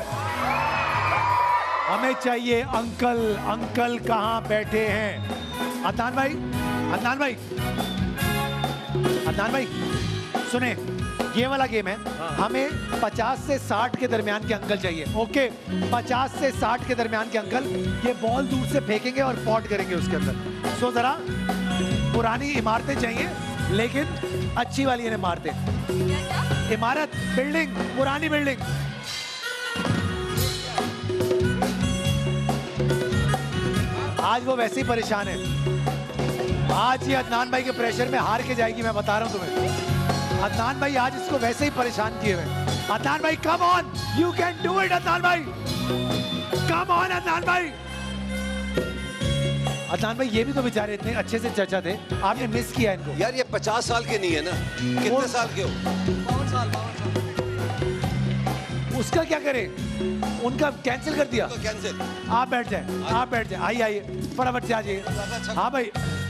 हमें चाहिए अंकल। अंकल कहाँ बैठे हैं? अदनान भाई, अदनान भाई, अदनान भाई सुने, ये वाला गेम है, हमें पचास से साठ के दरमियान के अंकल चाहिए, ओके? पचास से साठ के दरमियान के अंकल ये बॉल दूर से फेंकेंगे और पॉट करेंगे उसके अंदर। सो जरा पुरानी इमारतें चाहिए, लेकिन अच्छी वाली इन्हें मारते। इमारत, बिल्डिंग, पुरानी बिल्डिंग। आज वो वैसे ही परेशान है। आज ये अदनान भाई के प्रेशर में हार के जाएगी, मैं बता रहा हूं तुम्हें। अदनान भाई आज इसको वैसे ही परेशान किए हुए। अदनान भाई come on, you can do it Adnan भाई, कम ऑन अदनान भाई। अदनान भाई ये भी तो बेचारे इतने अच्छे से चर्चा थे, आपने मिस किया इनको। यार ये पचास साल के नहीं है ना, कितने साल के हो? उसका क्या करे, उनका कैंसिल कर दिया। तो कैंसिल। आप बैठ जाए, आप बैठ जाए, आइए आइए फटाफट से आ जाइए। हाँ भाई,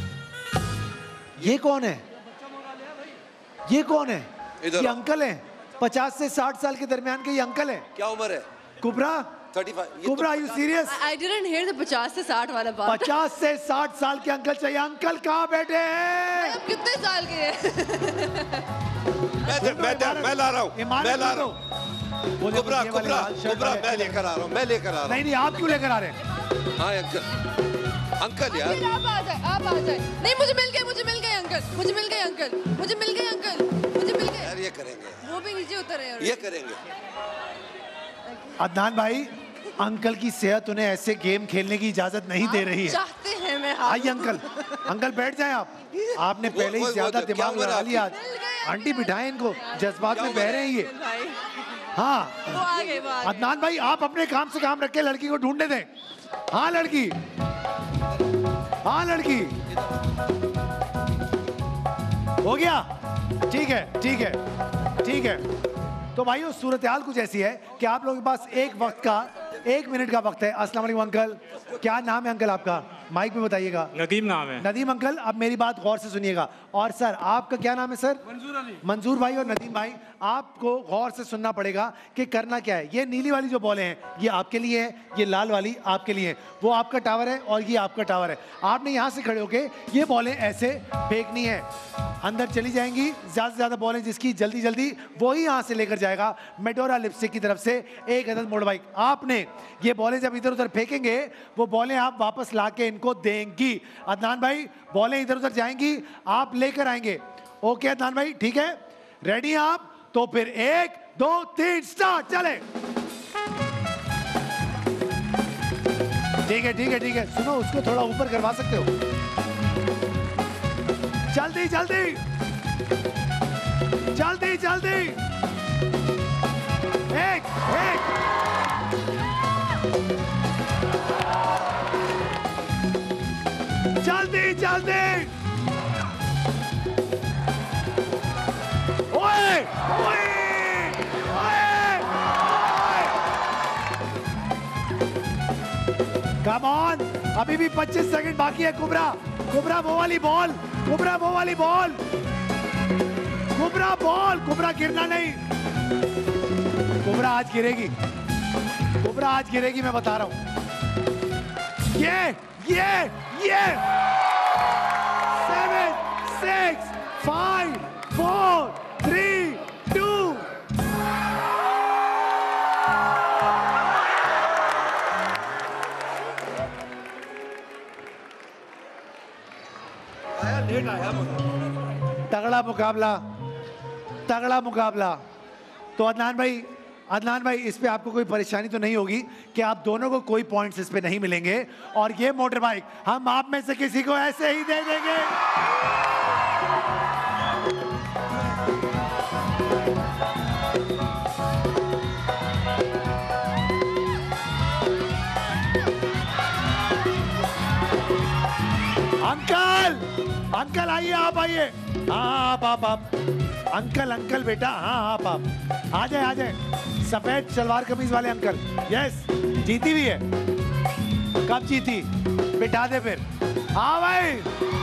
ये कौन है? ये कौन है? ये अंकल हैं, पचास से साठ साल के दरमियान के ये अंकल हैं। क्या उम्र है? कुबरा, पैंतीस। Kubra you serious? I didn't hear the पचास से साठ वाला बात। पचास से साठ साल के अंकल चाहिए। अंकल कहाँ बैठे हैं? आप कितने साल के हैं? मैं मैं मैं ला रहा हूँ, मैं ला रहा हूँ। वो देखो कुबरा ये वाले कुबरा लाल शर्ट कुबरा वाले। मैं लेकर आ रहा हूँ, मैं लेकर आ रहा हूँ। नहीं नहीं, आप क्यों लेकर आ रहे हैं? हाँ अंकल, अंकल यार अंकल आप आ जाए, आप आ जाए। नहीं मुझे मिल गए, मुझे मिल गए अंकल, मुझे मिल गए अंकल, मुझे मिल गए अंकल, मुझे मिल गए। यार ये करेंगे, वो भी नीचे उतर रहे हैं। ये करेंगे। अदनान भाई, अंकल की सेहत उन्हें ऐसे गेम खेलने की इजाजत नहीं दे रही है। चाहते हैं मैं हारूं। आइए अंकल, अंकल बैठ जाएं आप। आपने वो- पहले ही वो- वो- ज्यादा क्या दिमाग हुआ लगा आपकी? लिया आज। आंटी बिठाएं इनको, जज्बात में बह रहे हैं ये। भाई हाँ वो आ गए, वो आ गए। अदनान भाई, आप अपने काम से काम रख के लड़की को ढूंढने दें। हाँ लड़की, हाँ लड़की, हो गया? ठीक है, ठीक है, ठीक है। तो भाइयों, सूरत हाल कुछ ऐसी है कि आप लोगों के पास एक वक्त का, एक मिनट का वक्त है। अस्सलाम वालेकुम अंकल, क्या नाम है अंकल आपका? माइक पे बताइएगा। नदीम नाम है। नदीम अंकल, अब मेरी बात गौर से सुनिएगा। और सर, आपका क्या नाम है सर? मंजूर अली। मंजूर भाई और नदीम भाई, आपको गौर से सुनना पड़ेगा कि करना क्या है। ये नीली वाली जो बॉलें हैं, ये आपके लिए है, ये लाल वाली आपके लिए है। वो आपका टावर है और ये आपका टावर है। आपने यहाँ से खड़े होके ये बॉलें ऐसे फेंकनी है, अंदर चली जाएंगी। ज्यादा से ज्यादा बॉलें जिसकी जल्दी जल्दी, वो ही यहाँ से लेकर जाएगा। मेडोरा लिपस्टिक की तरफ से एक अदद मोड़ बाइक। आपने ये बॉलें जब इधर उधर फेंकेंगे, वो बॉलें आप वापस ला के इनको देंगी। अदनान भाई, बॉलें इधर उधर जाएंगी, आप लेकर आएंगे। ओके अदनान भाई, ठीक है? रेडी हैं आप? तो फिर एक दो तीन स्टार्ट, चले। ठीक है, ठीक है, ठीक है। सुनो, उसको थोड़ा ऊपर करवा सकते हो। जल्दी जल्दी जल्दी जल्दी, एक एक जल्दी जल्दी, ओए ओए ओए, कम ऑन, अभी भी पच्चीस सेकंड बाकी है। कुबरा, कुबरा वो वाली बॉल, कुबरा वो वाली बॉल, कुबरा बॉल, कुबरा गिरना नहीं। कुबरा आज गिरेगी, कुबरा आज गिरेगी, मैं बता रहा हूं। ये ये ये seven six five four three two, late आया तगड़ा मुकाबला, तगड़ा मुकाबला। तो अदनान भाई, अदनान भाई, इस पे आपको कोई परेशानी तो नहीं होगी कि आप दोनों को कोई पॉइंट्स इस पे नहीं मिलेंगे, और ये मोटर बाइक हम आप में से किसी को ऐसे ही दे देंगे। अंकल, अंकल आइए, आप आइए। हाँ आप आप आप अंकल, अंकल बेटा, हाँ आप आप आ जाए, आ जाए। सफेद सलवार कमीज वाले अंकल, यस। जीती हुई है? कब जीती? बिठा दे फिर। हाँ भाई,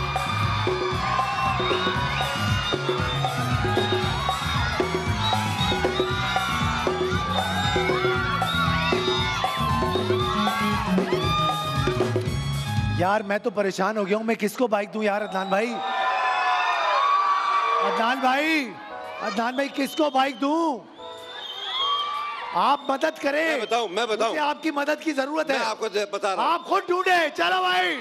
यार मैं तो परेशान हो गया हूं। मैं किसको बाइक दूं यार? अदनान भाई, अदनान भाई, अदनान भाई, किसको बाइक दूं? आप मदद करें। मैं बताऊं, मैं बताऊं। मुझे आपकी मदद की जरूरत है। मैं आपको दे- बता रहा हूं। आप खुद ढूंढे। चलो भाई,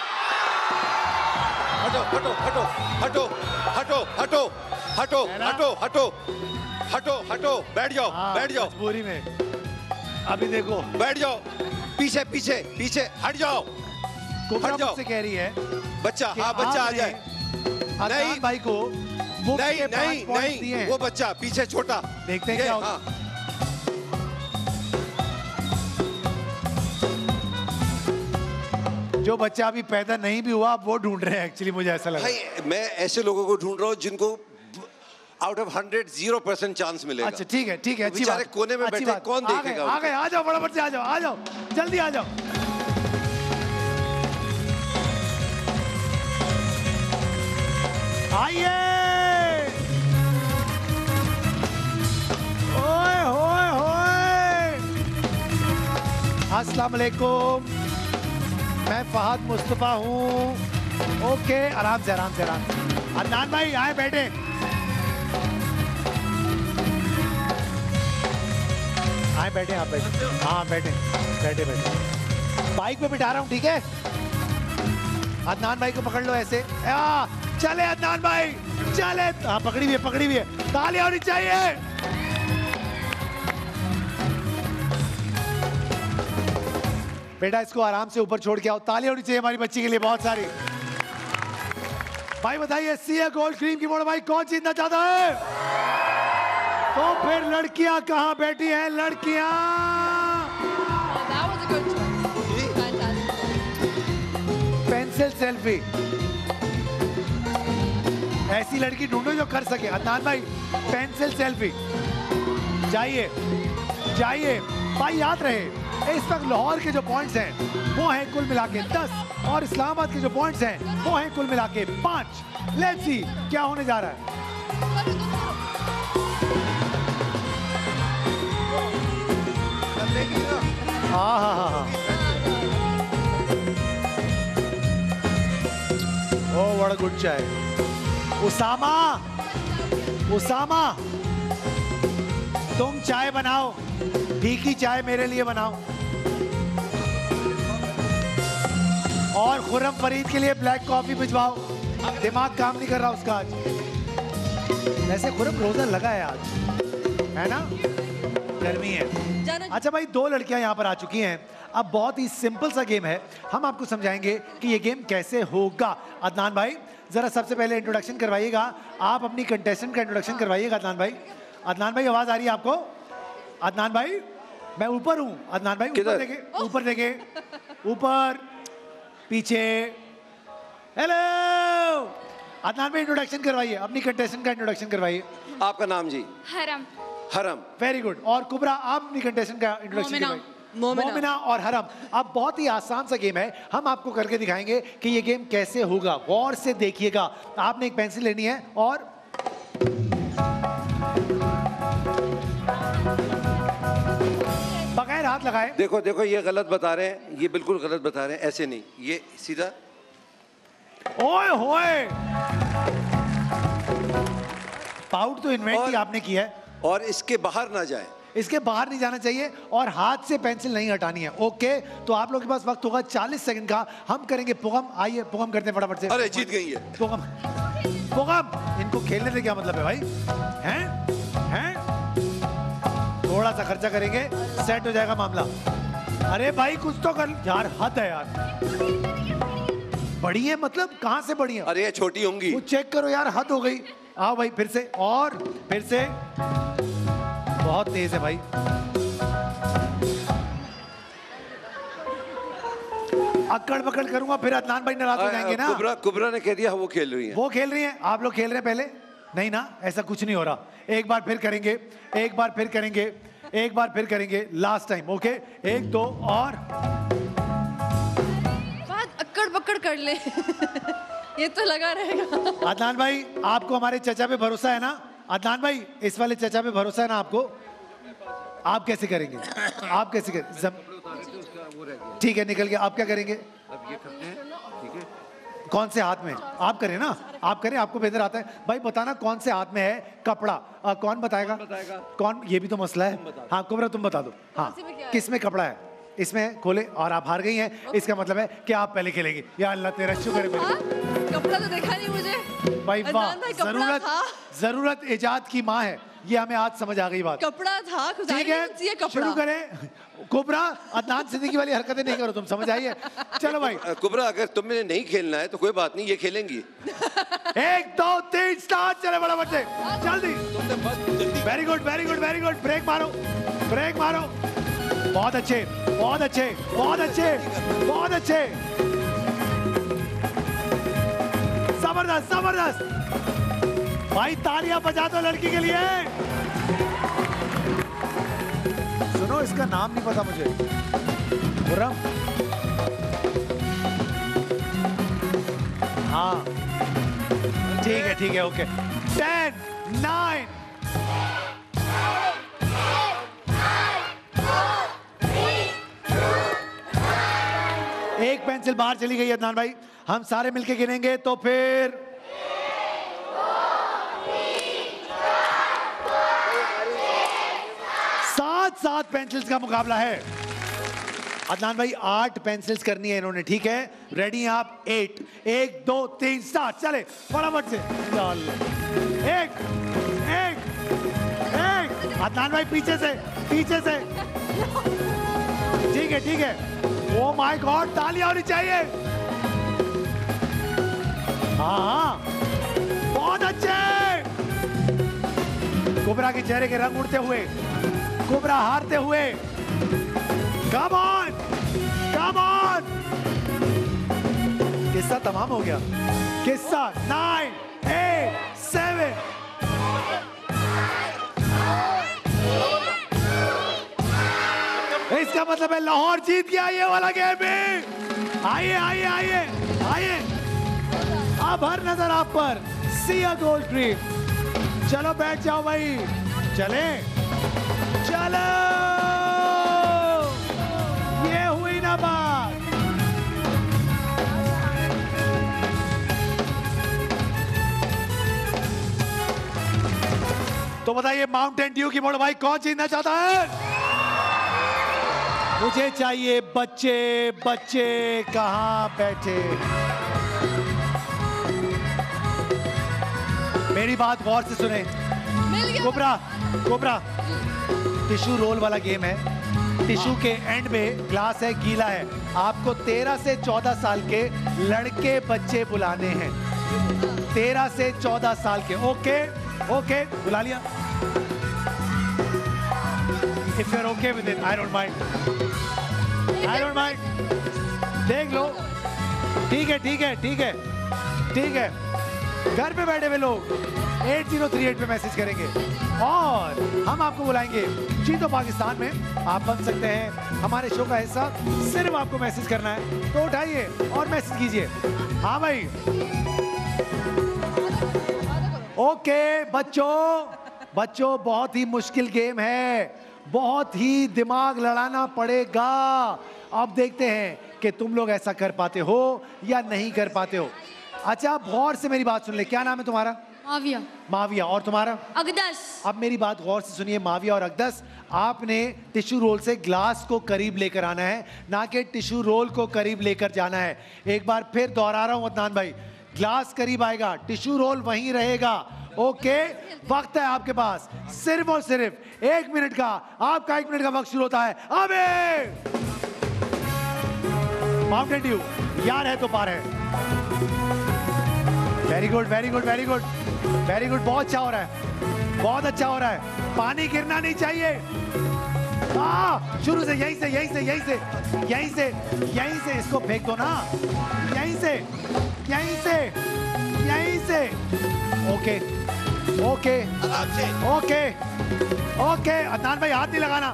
हटो हटो हटो हटो हटो हटो हटो हटो हटो हटो हटो, बैठ जाओ, हाँ, बैठ जाओ, मजबूरी में। अभी देखो, बैठ जाओ, पीछे पीछे पीछे हट जाओ, कुबरा हट जाओ। मुझसे कह रही है बच्चा, कि हाँ बच्चा आ आपने जाए। अदनान नहीं। भाई को मुफ्त नहीं के पांच नहीं पॉइंट्स दिए नहीं, हैं। वो बच्चा पीछे छोटा। देखते हैं ये, क्या होता हाँ। जो बच्चा अभी पैदा नहीं भी हुआ, वो ढूंढ रहे हैं एक्चुअली, मुझे ऐसा लगा। भाई मैं ऐसे लोगों को ढूंढ रहा हूँ जिनको out of hundred zero percent chance मिलेगा। अच्छा ठीक है, ठीक है, अच्छी बेचारे बात। कोने में अच्छी बैठे, बात। कौन आ गए, देखेगा आ उनको? गए, आ जाओ, फटाफट से आ जाओ, आ जाओ, जल्दी आ जाओ। आइए। ओए होए होए, अस्सलाम वालेकुम, मैं फहद मुस्तफा हूँ। ओके, आराम से, आराम से, आराम से। अदनान भाई आए, बैठे। आए, बैठे आप, बैठे। हाँ बैठे, बैठे बैठे बाइक पे बिठा रहा हूँ, ठीक है? अदनान भाई को पकड़ लो ऐसे। आ, चले अदनान भाई, चले। हाँ, पकड़ी हुई है, पकड़ी हुई है। तालियां होनी चाहिए। बेटा इसको आराम से ऊपर छोड़ के आओ। तालियां होनी चाहिए हमारी बच्ची के लिए बहुत सारी। भाई बताइए, सीए गोल्ड क्रीम की बोर्ड भाई कौन जीतना चाहता है? तो फिर लड़कियां कहां बैठी हैं? लड़कियां पेंसिल सेल्फी। ऐसी लड़की ढूंढो जो कर सके। अदनान भाई पेंसिल सेल्फी। जाइए जाइए भाई, याद रहे इस वक्त लाहौर के जो पॉइंट्स हैं वो हैं कुल मिला के दस और इस्लामाबाद के जो पॉइंट्स हैं वो हैं कुल मिला के पांच। लेट्स सी क्या होने जा रहा है। हाँ हाँ हाँ हाँ ओ बड़ा गुड चाय। उसामा, उसामा तुम चाय बनाओ, फीकी चाय मेरे लिए बनाओ। और खुर्रम फरीद के लिए ब्लैक कॉफी भिजवाओ। दिमाग काम नहीं कर रहा उसका आज। वैसे खुर्रम रोजा लगा है आज, है ना? गर्मी है। अच्छा भाई, दो लड़कियां यहाँ पर आ चुकी हैं। अब बहुत ही सिंपल सा गेम है, हम आपको समझाएंगे कि ये गेम कैसे होगा। अदनान भाई जरा सबसे पहले इंट्रोडक्शन करवाइएगा। आप अपनी कंटेस्टेंट का इंट्रोडक्शन करवाइएगा। अदनान भाई, अदनान भाई आवाज आ रही है आपको? अदनान भाई मैं ऊपर हूँ। अदनान भाई ऊपर देखे, ऊपर देखे, ऊपर पीछे। हेलो अदनान भाई, इंट्रोडक्शन करवाइए, अपनी कंटेस्टेंट का इंट्रोडक्शन करवाइए। आपका नाम जी? हरम। हरम, वेरी गुड। और कुबरा, आप अपनी कंटेस्टेंट का इंट्रोडक्शन करवाइए। मोमिना। मोमिना और हरम। अब बहुत ही आसान सा गेम है, हम आपको करके दिखाएंगे कि ये गेम कैसे होगा। गौर से देखिएगा। आपने एक पेंसिल लेनी है और बगैर हाथ लगाए। देखो देखो, ये गलत बता रहे हैं, ये बिल्कुल गलत बता रहे हैं। ऐसे नहीं, ये सीधा। ओए होए, पाउट तो इन्वेंट ही आपने किया है। और इसके बाहर ना जाए, इसके बाहर नहीं जाना चाहिए और हाथ से पेंसिल नहीं हटानी है। ओके, तो आप लोगों के पास वक्त होगा चालीस सेकंड का। हम करेंगे पुगम। आइए पुगम करते हैं फटाफट से। अरे जीत गई है पुगम। पुगम, इनको खेलने से क्या मतलब है भाई? हैं हैं थोड़ा सा खर्चा करेंगे, सेट हो जाएगा मामला। अरे भाई कुछ तो कर यार, हद है यार। बड़ी है मतलब? कहां से बड़ी है? अरे ये छोटी होंगी। वो चेक करो यार, हद हो गई। आओ भाई फिर से, और फिर से। बहुत तेज है भाई। अक्कड़ पकड़ करूंगा फिर अदनान भाई नाराज हो जाएंगे ना। कुबरा कुबरा ने कह दिया वो खेल रही है। वो खेल रही हैं, आप लोग खेल रहे हैं पहले? नहीं ना, ऐसा कुछ नहीं हो रहा। एक बार फिर करेंगे, एक बार फिर करेंगे, एक बार फिर करेंगे, लास्ट टाइम। ओके, एक दो और बात अक्कड़ पकड़ कर ले। ये तो लगा रहेगा। अदनान भाई, आपको हमारे चचा पे भरोसा है ना? अदनान भाई, इस वाले चचा पे भरोसा है ना आपको? आप कैसे करेंगे? आप कैसे करेंगे? ठीक है, निकल गया। आप क्या करेंगे? अब ये करते हैं, ठीक है। कौन से हाथ में? आप करें ना, आप करें, आपको बेहतर आता है। भाई बताना कौन से हाथ में है कपड़ा? आ, कौन बताएगा? बताएगा कौन? ये भी तो मसला है। हाँ कुबरा, तुम बता दो। हाँ, किस में कपड़ा है? इसमें खोले। और आप हार गई हैं, इसका मतलब है कि आप पहले खेलेंगी। या अल्लाह तेरा शुक्र है। हाँ? कपड़ा तो देखा नहीं मुझे। भाई वाह, अदनान भाई, कपड़ा जरूरत था। जरूरत इजाद की माँ है। ये हमें आज समझ आ गई बात। कपड़ा था, ठीक है, शुरू करें। कुबरा, अदनान सिद्दीकी वाली हरकतें नहीं करो तुम, समझ आई है? चलो भाई। कुबरा, अगर तुमने नहीं खेलना है तो कोई बात नहीं, ये खेलेंगी। एक दो तीन स्टार्ट। चले बड़ा बच्चे, जल्दी। Very good, very good, very good. Break मारो, ब्रेक मारो। बहुत अच्छे, बहुत अच्छे, बहुत अच्छे, बहुत अच्छे। जबरदस्त, जबरदस्त। भाई तालियां बजा दो लड़की के लिए। सुनो, इसका नाम नहीं पता मुझे। खुर्रम। हाँ ठीक है, ठीक है, ओके। टेन, नाइन, एक पेंसिल बाहर चली गई अदनान भाई। हम सारे मिलके गिनेंगे तो फिर सात सात पेंसिल्स का मुकाबला है। अदनान भाई आठ पेंसिल्स करनी है इन्होंने, ठीक है? रेडी हैं आप? एट, एक दो तीन स्टार्ट, चले फटाफट से। चल एक एक एक, अदनान भाई पीछे से पीछे से, ठीक है ठीक है। ओ माय गॉड, तालियां होनी चाहिए। हाँ हाँ, बहुत अच्छे। कुबरा के चेहरे के रंग उड़ते हुए, कुबरा हारते हुए। Come on come on. किस्सा तमाम हो गया। किस्सा नाइन एट सेवन। इसका मतलब है लाहौर जीत गया ये वाला गेम भी। आइए आइए आइए आइए, अब हर नजर आप पर। See a gold dream. चलो बैठ जाओ भाई, चले चलो। ये हुई ना बात। तो बताइए माउंटेन ड्यू की मोड़ भाई कौन जीतना चाहता है? मुझे चाहिए बच्चे। बच्चे कहां बैठे? मेरी बात गौर से सुने। कोबरा कोबरा, टिश्यू रोल वाला गेम है। टिश्यू के एंड में ग्लास है, गीला है। आपको तेरह से चौदह साल के लड़के बच्चे बुलाने हैं। तेरह से चौदह साल के। ओके ओके, बुला लिया। If you're okay with it, I don't mind. I don't mind. देख लो, ठीक है ठीक है ठीक है ठीक है। घर पे बैठे हुए लोग एट जीरो थ्री एट पे मैसेज करेंगे और हम आपको बुलाएंगे। जी तो पाकिस्तान में आप बन सकते हैं हमारे शो का हिस्सा। सिर्फ आपको मैसेज करना है, तो उठाइए और मैसेज कीजिए। हाँ भाई, ओके बच्चों बच्चों, बहुत ही मुश्किल गेम है, बहुत ही दिमाग लड़ाना पड़ेगा। अब देखते हैं कि तुम लोग ऐसा कर पाते हो या नहीं कर पाते हो। अच्छा, आप गौर से मेरी बात सुन ले। क्या नाम है तुम्हारा? माविया। माविया। और तुम्हारा? अकदस। अब मेरी बात गौर से सुनिए माविया और अकदस, आपने टिश्यू रोल से ग्लास को करीब लेकर आना है, ना कि टिश्यू रोल को करीब लेकर जाना है। एक बार फिर दोहरा रहा हूं अदनान भाई, ग्लास करीब आएगा, टिश्यू रोल वहीं रहेगा। ओके, वक्त है आपके पास सिर्फ और सिर्फ एक मिनट का। आपका एक मिनट का वक्त शुरू होता है अबे। माउंटेन ड्यू यार है तो पार है। Very good very good very good very good, बहुत अच्छा हो रहा है, बहुत अच्छा हो रहा है। पानी गिरना नहीं चाहिए। आ, शुरू से यहीं से यहीं से यहीं से यहीं से यहीं से इसको फेंक दो ना, यहीं से यहीं से यहीं से। Okay okay okay okay, Adnan भाई हाथ नहीं लगाना।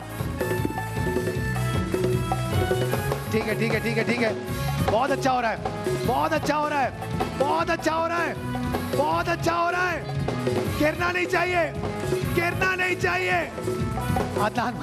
ठीक है ठीक है ठीक है ठीक है, बहुत अच्छा हो रहा है, बहुत अच्छा हो रहा है, बहुत अच्छा हो रहा है, बहुत अच्छा हो रहा है। गिरना नहीं चाहिए, गिरना नहीं चाहिए। अदनान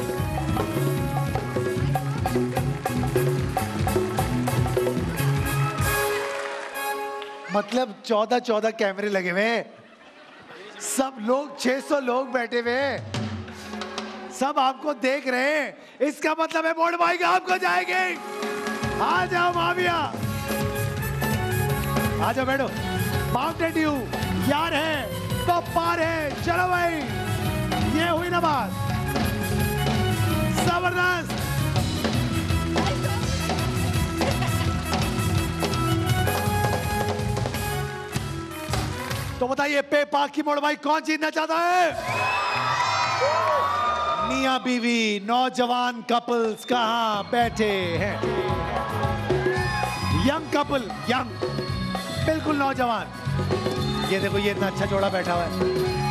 मतलब चौदह चौदह कैमरे लगे हुए, सब लोग छह सौ लोग बैठे हुए, सब आपको देख रहे हैं। इसका मतलब है बोर्ड भाई का आपको जाएंगे। आ जाओ माविया, आ जाओ बैठो। माउंटेन ड्यू यार है तो पार है। चलो भाई, ये हुई ना बात, जबरदस्त। तो बताइए पे पाक की मोड़ भाई कौन जीतना चाहता है? मियां बीवी नौजवान कपल्स कहां बैठे हैं? यंग कपल, यंग, बिल्कुल नौजवान। ये देखो, ये इतना अच्छा जोड़ा बैठा हुआ है।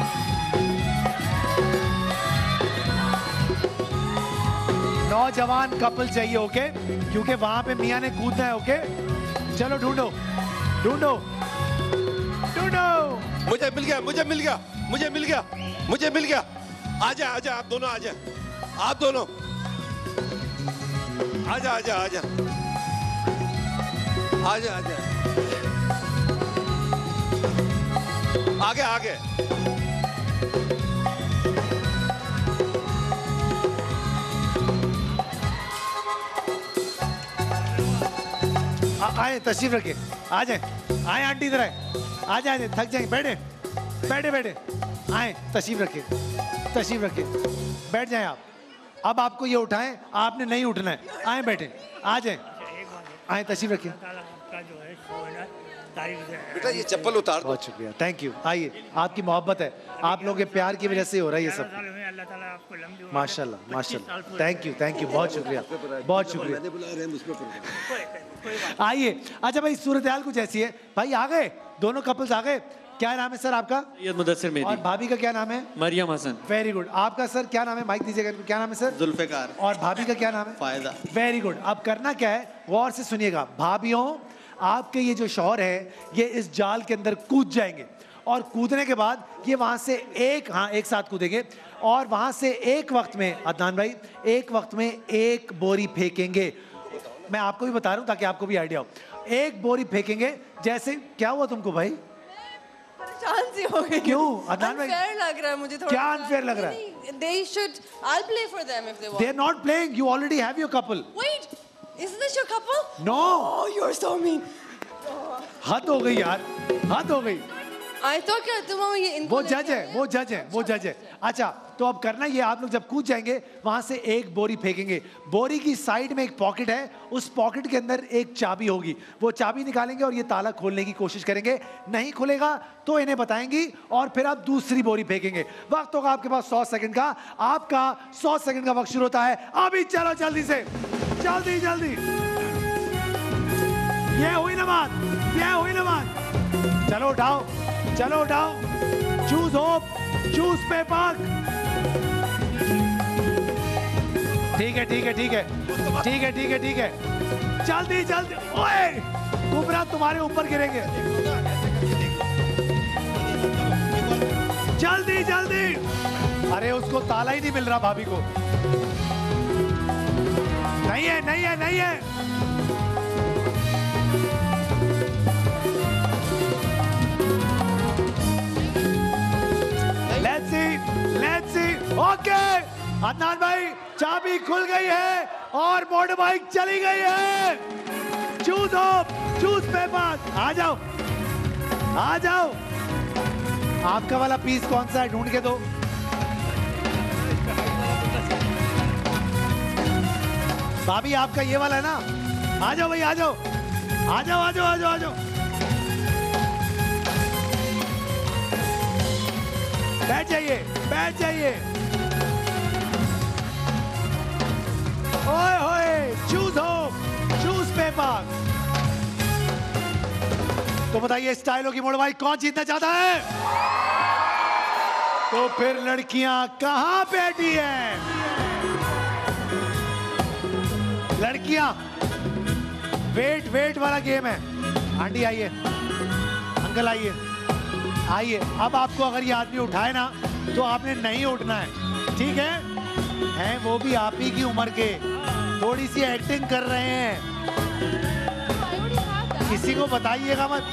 नौजवान कपल चाहिए, ओके, क्योंकि वहां पे मियां ने कूदना है। ओके, चलो ढूंढो ढूंढो ढूंढो। मुझे मिल गया, मुझे मिल गया, मुझे मिल गया, मुझे मिल गया। आजा आजा, आप दोनों आजा, आप दोनों आजा आजा आजा आजा आजा, आगे आगे। आ- आए तशरीफ रखिए, आ जाए, आए आंटी इधर आए, आ जाए, आ जाए, थक जाएंगे, बैठे बैठे बैठे, आए तशरीफ रखिए, तशरीफ रखिए, बैठ जाएं आप। अब आपको ये उठाएं, आपने नहीं उठना है, आए बैठे, आ जाए, आए तशरीफ रखिए। आपका जो है शो है ना तारीफ से बेटा ये चप्पल उतार दो। बहुत शुक्रिया, थैंक यू। आइए, आपकी मोहब्बत है, आप लोगों के प्यार की वजह से हो रहा है ये सब। साल में अल्लाह ताला आपको लंबी उम्र दे। माशाल्लाह पच्चीस साल माशाल्लाह, पूरे थैंक यू थैंक यू, बहुत शुक्रिया बहुत शुक्रिया। आइए, अच्छा भाई सूरत हाल कुछ ऐसी है, भाई आ गए दोनों कपल्स आ गए। क्या नाम है सर आपका? सैयद मुदस्सिर और मेहदी। भाभी का क्या नाम है? मरियम हसन। Very good. आपका सर क्या नाम है? माइक दीजिएगा इनको। क्या नाम है सर? जुल्फिकार। और भाभी का क्या नाम है? फायदा। Very good. अब करना क्या है, गौर से सुनिएगा। भाभीियों, आपके ये जो शौहर है ये इस जाल के अंदर कूद जाएंगे और कूदने के बाद ये वहां से एक, हाँ एक साथ कूदेंगे और वहां से एक वक्त में, अदनान भाई, एक वक्त में एक बोरी फेंकेंगे। मैं आपको भी बता रहा हूं ताकि आपको भी आइडिया हो। एक बोरी फेंकेंगे, जैसे क्या हुआ तुमको भाई? परेशान सी हो गई। क्यों अदनान भाई? अनफेयर लग रहा है मुझे थोड़ा। क्या unfair लग रहा है? They should, I'll play for them if they want. They are not playing. You already have your couple. Wait, isn't this your couple? No. Oh, you're so mean. हद हो गई यार, हद हो गई। I thought कि तुम ये इनको वो लेके जज है, आए हैं। वो जज है, वो जज है। अच्छा, तो अब करना ये, आप लोग जब कूद जाएंगे वहां से एक बोरी फेंकेंगे। बोरी की साइड में एक पॉकेट है, उस पॉकेट के अंदर एक चाबी होगी। वो चाबी निकालेंगे और ये ताला खोलने की कोशिश करेंगे। नहीं खुलेगा तो इन्हें बताएंगी और फिर आप दूसरी बोरी फेंकेंगे। वक्त होगा आपके पास सौ सेकंड का। आपका सौ सेकंड का वक्त शुरू होता है अभी। चलो जल्दी से, जल्दी जल्दी। ये हुई ना बात, ये हुई ना बात। चलो उठाओ, चलो उठाओ। Choose hope, choose paper. ठीक है ठीक है ठीक है ठीक है ठीक है ठीक है, जल्दी जल्दी। ओए कुबरा तुम्हारे ऊपर गिरेंगे, जल्दी जल्दी। अरे उसको ताला ही नहीं मिल रहा भाभी को। नहीं है नहीं है नहीं है। Let's see, let's see. Okay, Adnan भाई चाबी खुल गई है और मोटर बाइक चली गई है। Choose hope, choose paper. आ जाओ, आ जाओ। आपका वाला पीस कौन सा है, ढूंढ के दो। भाभी आपका ये वाला है ना? आ जाओ भाई, आ जाओ, आ जाओ, आ जाओ, आ जाओ, आ जाओ। बैठ जाइए, बैठ जाइए। ओए होए, चूज होप, चूज पेपर। तो बताइए स्टाइलों की मोड़ भाई कौन जीतना चाहता है? तो फिर लड़कियां कहां बैठी हैं? लड़कियां, वेट वेट वाला गेम है। आंटी आइए, अंकल आइए, आइए। अब आपको अगर ये आदमी उठाए ना तो आपने नहीं उठना है, ठीक है? हैं वो भी आप ही की उम्र के, थोड़ी सी एक्टिंग कर रहे हैं। किसी को बताइएगा मत।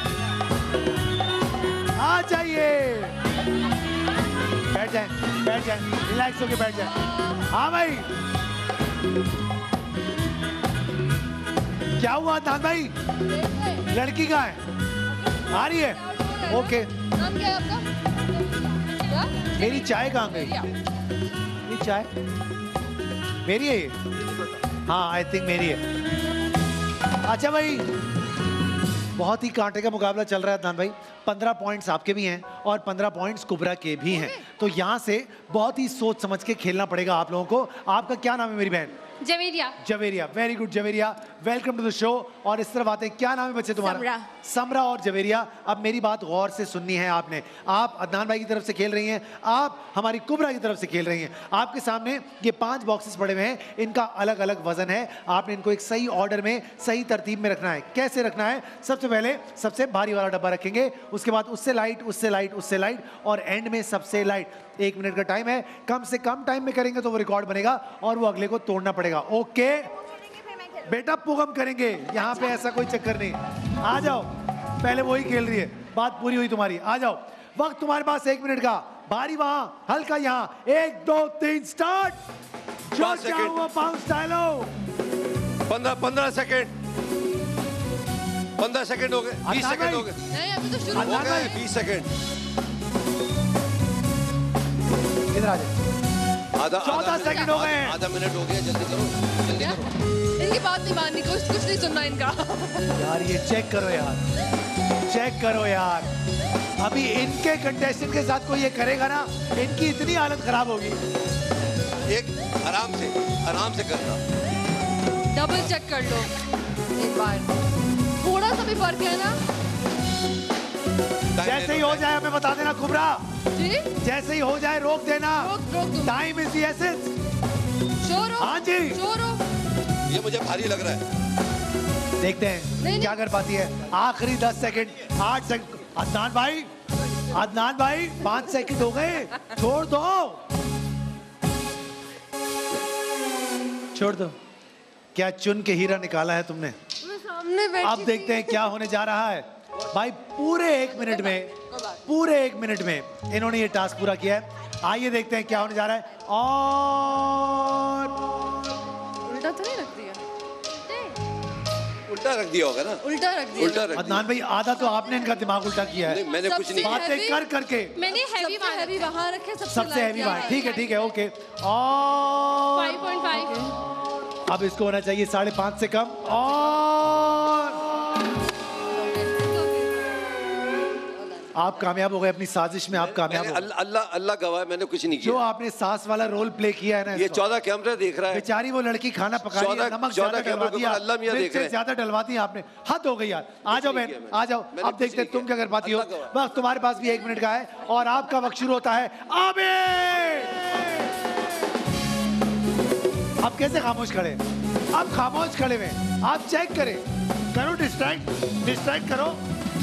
आ जाइए, बैठ जाए, बैठ जाए, रिलैक्स होके बैठ जाए। हाँ भाई, क्या हुआ दान भाई? लड़की कहाँ है? आ रही है? ओके। नाम क्या है आपका? क्या? मेरी चाय कहाँ गई? ये चाय मेरी है ये? हाँ आई थिंक मेरी है। अच्छा भाई, बहुत ही कांटे का मुकाबला चल रहा है दान भाई। पंद्रह पॉइंट्स आपके भी हैं और पंद्रह पॉइंट्स कुबरा के भी हैं। तो यहाँ से बहुत ही सोच समझ के खेलना पड़ेगा आप लोगों को। आपका क्या नाम है मेरी बहन? Javeria. Javeria, very good Javeria, welcome to the show. और इस तरफ आते हैं, क्या नाम है बच्चे तुम्हारा? समरा। समरा और जवेरिया। अब मेरी बात गौर से सुननी है आपने। आप अदनान भाई की तरफ से खेल रही हैं, आप हमारी कुबरा की तरफ से खेल रही हैं। आपके सामने ये पांच बॉक्सेस पड़े हुए हैं, इनका अलग अलग वजन है। आपने इनको एक सही ऑर्डर में, सही तरतीब में रखना है। कैसे रखना है? सबसे पहले सबसे भारी वाला डब्बा रखेंगे, उसके बाद उससे लाइट, उससे लाइट, उससे लाइट और एंड में सबसे लाइट। एक मिनट का टाइम है, कम से कम टाइम में करेंगे तो वो रिकॉर्ड बनेगा और वो अगले को तोड़ना पड़ेगा। ओके बेटा, पुगम करेंगे, यहाँ पे ऐसा कोई चक्कर नहीं। आ जाओ, पहले वही खेल रही है, बात पूरी हुई तुम्हारी। आ जाओ, वक्त तुम्हारे पास एक मिनट का। भारी वहां, हल्का यहाँ। एक दो तीन स्टार्ट। जो चाहो वो बाउंस डालो। पंद्रह पंद्रह सेकेंड। पंद्रह सेकंड हो गए, बीस अदनान सेकंड भाई। हो गए, नहीं अभी तो शुरू हो अदनान गए भाई। बीस सेकंड। इधर आ जाए। आधा चौदह आधा सेकंड हो गए हैं। आधा मिनट हो गया, जल्दी करो, जल्दी क्या? करो। इनकी बात नहीं माननी, कुछ कुछ नहीं सुनना इनका। यार ये चेक करो यार, चेक करो यार। अभी इनके कंटेस्टेंट के साथ कोई ये करेगा ना, इनकी इतनी हालत खराब होगी। एक आराम से, आराम से करना। डबल चेक कर लो एक बार, थोड़ा सा भी फर्क है ना। जैसे ही हो जाए हमें बता देना कुबरा, जी जैसे ही हो जाए रोक देना। रोक रोक दो। Time is the essence. शोर हो। हाँ जी। शोर हो। ये मुझे भारी लग रहा है। देखते हैं नहीं, क्या कर पाती है। आखिरी दस सेकंड, आठ सेकंड। अदनान भाई, अदनान भाई, पांच सेकंड हो गए, छोड़ दो, छोड़ दो। क्या चुन के हीरा निकाला है तुमने? मैं सामने बैठी अब देखते हैं क्या होने जा रहा है। भाई पूरे एक मिनट में, पूरे एक मिनट में इन्होंने ये टास्क पूरा किया है। आइए देखते हैं क्या होने जा रहा है। और उल्टा तो नहीं रख दिया? उल्टा रख दिया होगा ना? उल्टा रख दिया। उल्टा रख अदनान भाई, आधा तो आपने इनका दिमाग उल्टा किया नहीं, है, मैंने कुछ सबसे नहीं। बातें heavy- कर करके। मैंने हैवी हैवी वहां रखे, सबसे सबसे हैवी बात, ठीक है ठीक है, ओके। और फाइव पॉइंट फाइव। अब इसको होना चाहिए साढ़े पांच से कम। और आप कामयाब हो गए अपनी साजिश में, आप कामयाब मैंने हो गए। अल्लाह अल्लाह अल्लाह गवाह, मैंने कुछ नहीं जो किया। आपने सास वाला रोल प्ले किया है ना, ये इसको। चौदह कैमरा देख रहा है। बेचारी वो लड़की खाना पका रही है, चौदह- नमक चौदह ज्यादा कैमरे डलवा के दिया, ऊपर अल्लाह मियां देख मिर्च रहे हैं। ज्यादा डलवा दी आपने। हद हो गई यार। आ जाओ नहीं बहन, किया आ जाओ। मैंने अब कुछ देखते हैं नहीं तुम क्या कर पाती हो। अल्लाह गवाह। बस तुम्हारे पास भी एक मिनट का है और आपका वक्त शुरू होता है। आमिर, अब कैसे खामोश खड़े? अब खामोश खड़े हुए, आप चेक करें, करो डिस्ट्रैक्ट, डिस्ट्रैक्ट करो।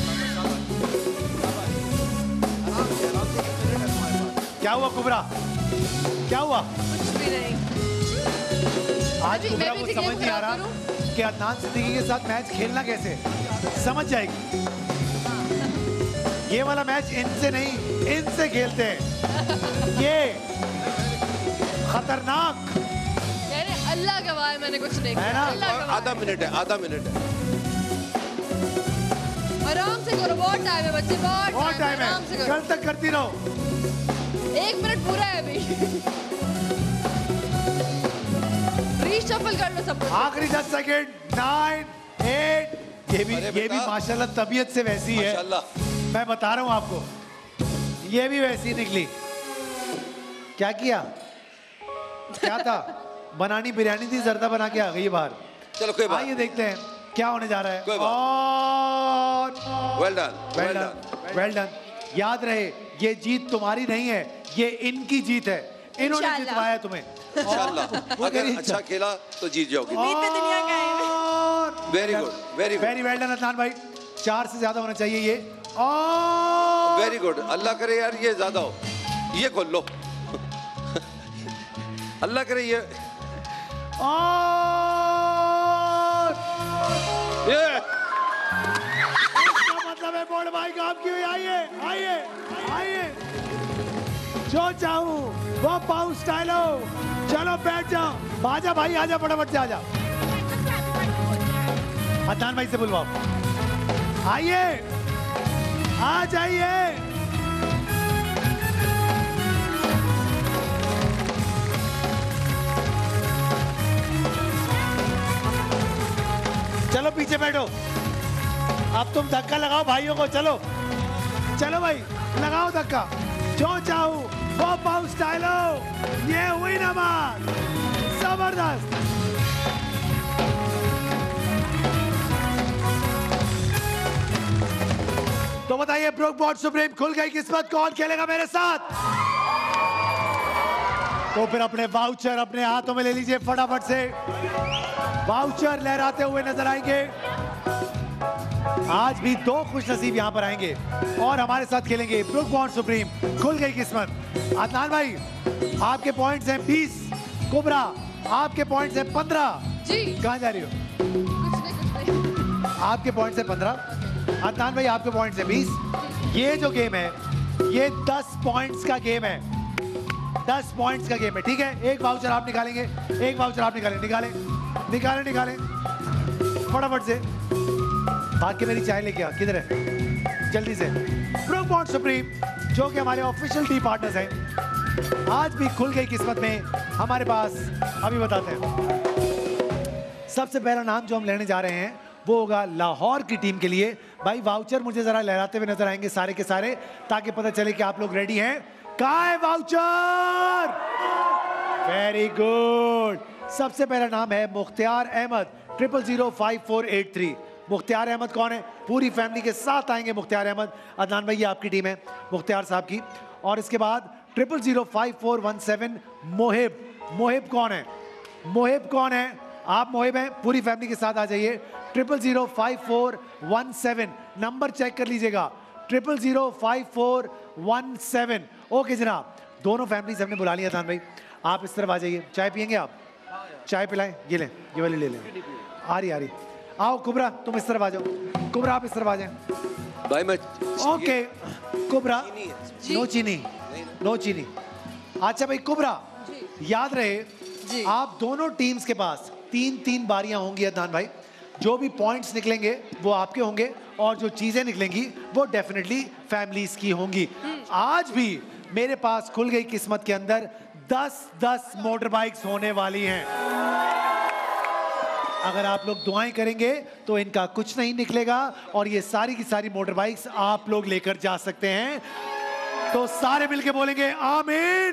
क्या हुआ कुबरा, क्या हुआ? कुछ भी नहीं। आज मैं भी- कुबरा मैं को भी समझ नहीं आ रहा खराब कि अदनान सिद्दीकी के साथ मैच खेलना कैसे। समझ जाएगी। ये वाला मैच इनसे नहीं, इनसे खेलते हैं। ये खतरनाक यानी अल्लाह गवाह है, मैंने कुछ नहीं है किया। ना? अल्लाह और गवाह आधा है। मिनट है, आधा मिनट है। आराम से करो, बहुत टाइम है बच्चे, बहुत बहुत टाइम टाइम है, आराम से है, करो। कल तक करती रहो। एक मिनट पूरा है अभी। रीशफल कर लो सब कुछ। आखिरी दस सेकंड, नाइन, एट। ये भी अरे ये भी बेटा। माशाल्लाह तबीयत से वैसी है, माशाल्लाह। मैं बता रहा हूँ आपको, ये भी वैसी निकली। क्या किया, क्या था? बनानी बिरयानी थी, जर्दा बना के आ गई बाहर। चलो कोई बात आइए देखते हैं क्या होने जा रहा है। कोई बात। और well done, well well done, done. Well done. याद रहे, ये जीत तुम्हारी नहीं है, ये इनकी जीत है। इन्होंने इंशाल्लाह। जितवाया तुम्हें। इंशाल्लाह वो अगर तेरी अच्छा खेला तो जीत जाओगी। उम्मीद पे दुनिया का है। और very good, very good, very well done Adnan भाई। चार से ज्यादा होना चाहिए ये। और वेरी गुड। अल्लाह करे यार ये ज्यादा हो। ये खोल लो। अल्लाह करे ये और ये इसका मतलब है बोर्ड भाई काम की हुई। आइए आइए आइए, जो चाहूं वो पाऊं स्टाइल हो। चलो बैठ जाओ, आजा भाई, आजा फटाफट से आजा। अदनान भाई से बुलवाओ, आइए आ जाइए। चलो पीछे बैठो, अब तुम धक्का लगाओ भाइयों को। चलो चलो भाई, लगाओ धक्का, जो चाहूं वो पाऊं स्टाइल हो। ये हुई नमाज, जबरदस्त। तो बताइए, ब्रुक बॉट सुप्रीम खुल गई किस्मत, कौन खेलेगा मेरे साथ? तो फिर अपने वाउचर अपने हाथों में ले लीजिए फटाफट से। वाउचर लहराते हुए नजर आएंगे। आज भी दो खुश नसीब यहाँ पर आएंगे और हमारे साथ खेलेंगे ब्रुक बॉन्ड सुप्रीम खुल गई किस्मत। अदनान भाई, आपके पॉइंट्स हैं बीस, कुबरा आपके पॉइंट्स हैं पंद्रह। जी कहाँ जा रही हो? कुछ नहीं कुछ नहीं। आपके पॉइंट्स हैं पंद्रह, अदनान भाई आपके पॉइंट्स हैं बीस। ये जो गेम है ये दस पॉइंट्स का गेम है, दस पॉइंट्स का गेम है, ठीक है? एक वाउचर आप निकालेंगे, एक वाउचर आप निकालें, निकालें निकालें निकालें फटाफट से। भाग के मेरी चाय लेके आ, किधर है जल्दी से। ब्रुक बॉन्ड सुप्रीम जो कि हमारे ऑफिशियल टी पार्टनर्स हैं, आज भी खुल गई किस्मत में हमारे पास। अभी बताते हैं। सबसे पहला नाम जो हम लेने जा रहे हैं वो होगा लाहौर की टीम के लिए। भाई वाउचर मुझे जरा लहराते हुए नजर आएंगे सारे के सारे, ताकि पता चले कि आप लोग रेडी हैं। कहाँ है वाउचर? Very good. सबसे पहला नाम है Mukhtiar Ahmed, triple zero five four eight three. Mukhtiar Ahmed कौन है? पूरी फैमिली के साथ आएंगे मुख्तियार अहमद। अदनान भाई ये आपकी टीम है मुख्तियार साहब की। और इसके बाद triple zero five four one seven Mohib. Mohib कौन है? मोहिब कौन है? आप मोहिब हैं, पूरी फैमिली के साथ आ जाइए। Triple zero five four one seven number check कर लीजिएगा, triple zero five four one seven. Okay जनाब, दोनों फैमिलीज हमने बुला लिया। अदनान भाई आप इस तरफ आ जाइए। चाय पियेंगे आप? चाय पिलाएं, ये लें, ये वाली ले लें। आ रही आ रही। आओ कुबरा तुम इस तरफ आ जाओ। कुबरा आप इस तरफ आ जाएं। भाई मैं ओके कुबरा, नो चीनी, नो चीनी। अच्छा भाई कुबरा, याद रहे आप दोनों टीम्स के पास तीन तीन बारियां होंगी। अदनान भाई जो भी पॉइंट्स निकलेंगे वो आपके होंगे और जो चीजें निकलेंगी वो डेफिनेटली फैमिलीज की होंगी। आज भी मेरे पास खुल गई किस्मत के अंदर दस दस मोटर बाइक्स होने वाली हैं। अगर आप लोग दुआएं करेंगे तो इनका कुछ नहीं निकलेगा और ये सारी की सारी मोटर बाइक्स आप लोग लेकर जा सकते हैं। तो सारे मिलके बोलेंगे आमीन।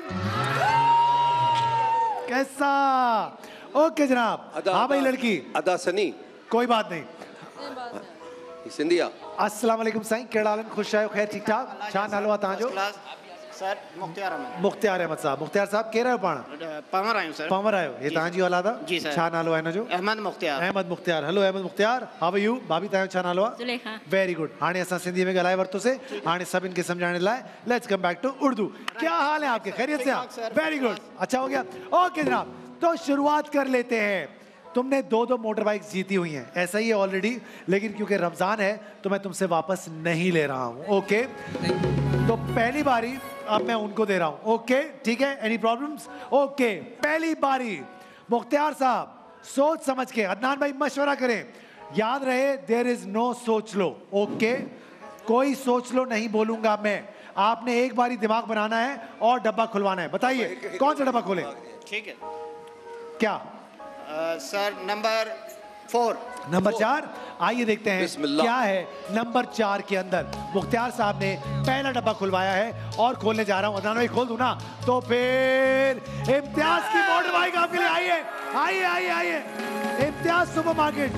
कैसा? ओके जनाब। हाँ भाई लड़की अदा सनी, कोई बात नहीं। सिंधिया अस्सलाम वालेकुम साईं, केड़ा हाल? खुश आयो, खैर ठीक ठाक? छा नालो आहे तव्हांजो? सर मुख्तियार अहमद। मुख्तियार अहमद साहब। मुख्तियार साहब केरु आहियो पाण? पवंर आहियूं सर। पवंर आहियो, हे तव्हांजी औलाद आहे? जी सर। छा नालो आहे हिनजो? Ahmed Mukhtiar. Ahmed Mukhtiar. Hello Ahmed Mukhtiar, how are you? भाभी तव्हांजो छा नालो आहे? जुलेखा। Very good. हाणे असां सिंधी में ॻाल्हाए वरितोसीं, हाणे सभिनि खे सम्झाइण लाइ let's come back to Urdu. क्या हाल है आपके? खैरियत से हैं? वेरी गुड, अच्छा हो गया। ओके जनाब, तो शुरुआत कर लेते हैं। तुमने दो दो मोटर बाइक्स जीती हुई हैं, ऐसा ही है ऑलरेडी, लेकिन क्योंकि रमजान है तो मैं तुमसे वापस नहीं ले रहा हूं। ओके, तो पहली बारी अब मैं उनको दे रहा हूं। ओके ठीक है, एनी प्रॉब्लम्स? ओके, पहली बारी मुख्तियार साहब सोच समझ के, अदनान भाई मशवरा करें, याद रहे देयर इज नो सोच लो। ओके, कोई सोच लो नहीं बोलूंगा मैं, आपने एक बारी दिमाग बनाना है और डब्बा खुलवाना है। बताइए कौन सा डब्बा खोले? ठीक है। क्या सर नंबर फोर। नंबर चार। आइए देखते हैं क्या है नंबर चार के अंदर। मुख्तियार साहब ने पहला डब्बा खुलवाया है और खोलने जा रहा हूं। अदनान भाई खोल दूं ना तो फिर इम्तियाज की मोटर बाइक आपके लिए। आइए आइए आइए आइए, इम्तियाज सुपर मार्केट।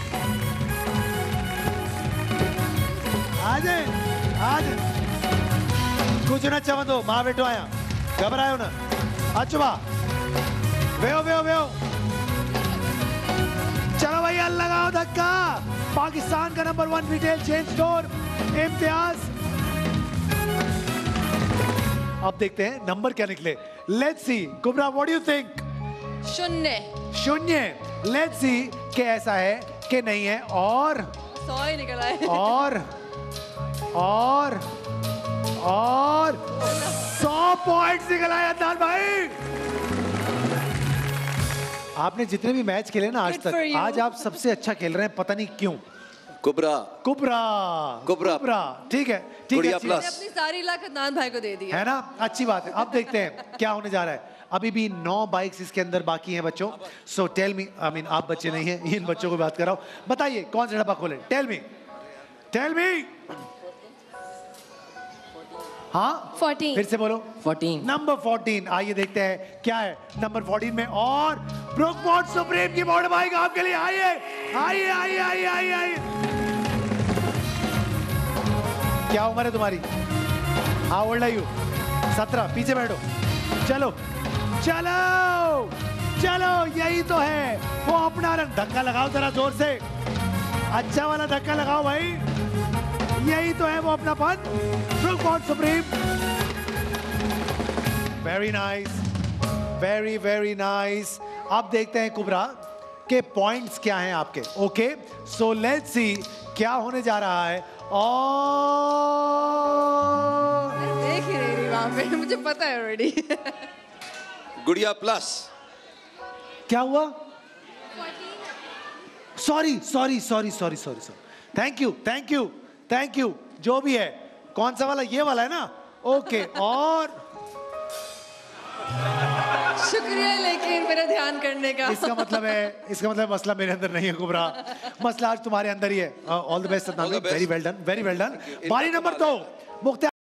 आज आज कुछ न चवंदो, मां वेठो आया, घबरायो न। अचो भाउ, वेहो वेहो वेहो। चलो भैया लगाओ धक्का। पाकिस्तान का number one retail chain store Imtiaz. अब देखते हैं नंबर क्या निकले। Let's see Kubra, what do you think? शून्य। शून्य। लेट्स सी कि ऐसा है कि नहीं है। और सौ ही निकला है। और और और सौ पॉइंट्स निकला है अदनान भाई। आपने जितने भी मैच खेले ना आज तक, आज आप सबसे अच्छा खेल रहे हैं, पता नहीं क्यों। कुबरा कुबरा कुबरा कुबरा ठीक है ठीक है। मैंने अपनी सारी लाख अदनान भाई को दे दी है ना, अच्छी बात है। अब देखते हैं क्या होने जा रहा है। अभी भी नौ बाइक्स इसके अंदर बाकी हैं बच्चों। So tell me, I mean आप बच्चे नहीं हैं, इन बच्चों को बात कर रहा हूं। बताइए कौन सा डब्बा खोले? Tell me tell me. हाँ फोर्टीन। फिर से बोलो। फोर्टीन। Number fourteen. आइए देखते हैं क्या है नंबर फोर्टीन में। और ब्रुक बॉन्ड सुप्रीम की मोटर बाइक आपके लिए। आइए आइए आइए आइए आइए आइए। क्या उम्र है तुम्हारी? How old are you? सत्रह। पीछे बैठो। चलो चलो चलो, यही तो है वो अपना रंग। धक्का लगाओ जरा जोर से, अच्छा वाला धक्का लगाओ भाई। यही तो है वो अपनापन। Brooke Bond Supreme. Very nice, very very nice. अब देखते हैं कुबरा के पॉइंट्स क्या हैं आपके। ओके, सो लेट्स सी क्या होने जा रहा है। और देख ही रही वहां पे, मुझे पता है ऑलरेडी। गुड़िया प्लस। क्या हुआ? Sorry sorry sorry sorry sorry sorry thank you thank you thank you. जो भी है, कौन सा वाला? ये वाला है ना? ओके। और शुक्रिया लेकिन मेरा ध्यान करने का। इसका मतलब है इसका मतलब मसला मेरे अंदर नहीं है कुबरा, मसला आज तुम्हारे अंदर ही है। ऑल द बेस्ट सदनाम, very well done, very well done. बारी नंबर दो, मुख्तार।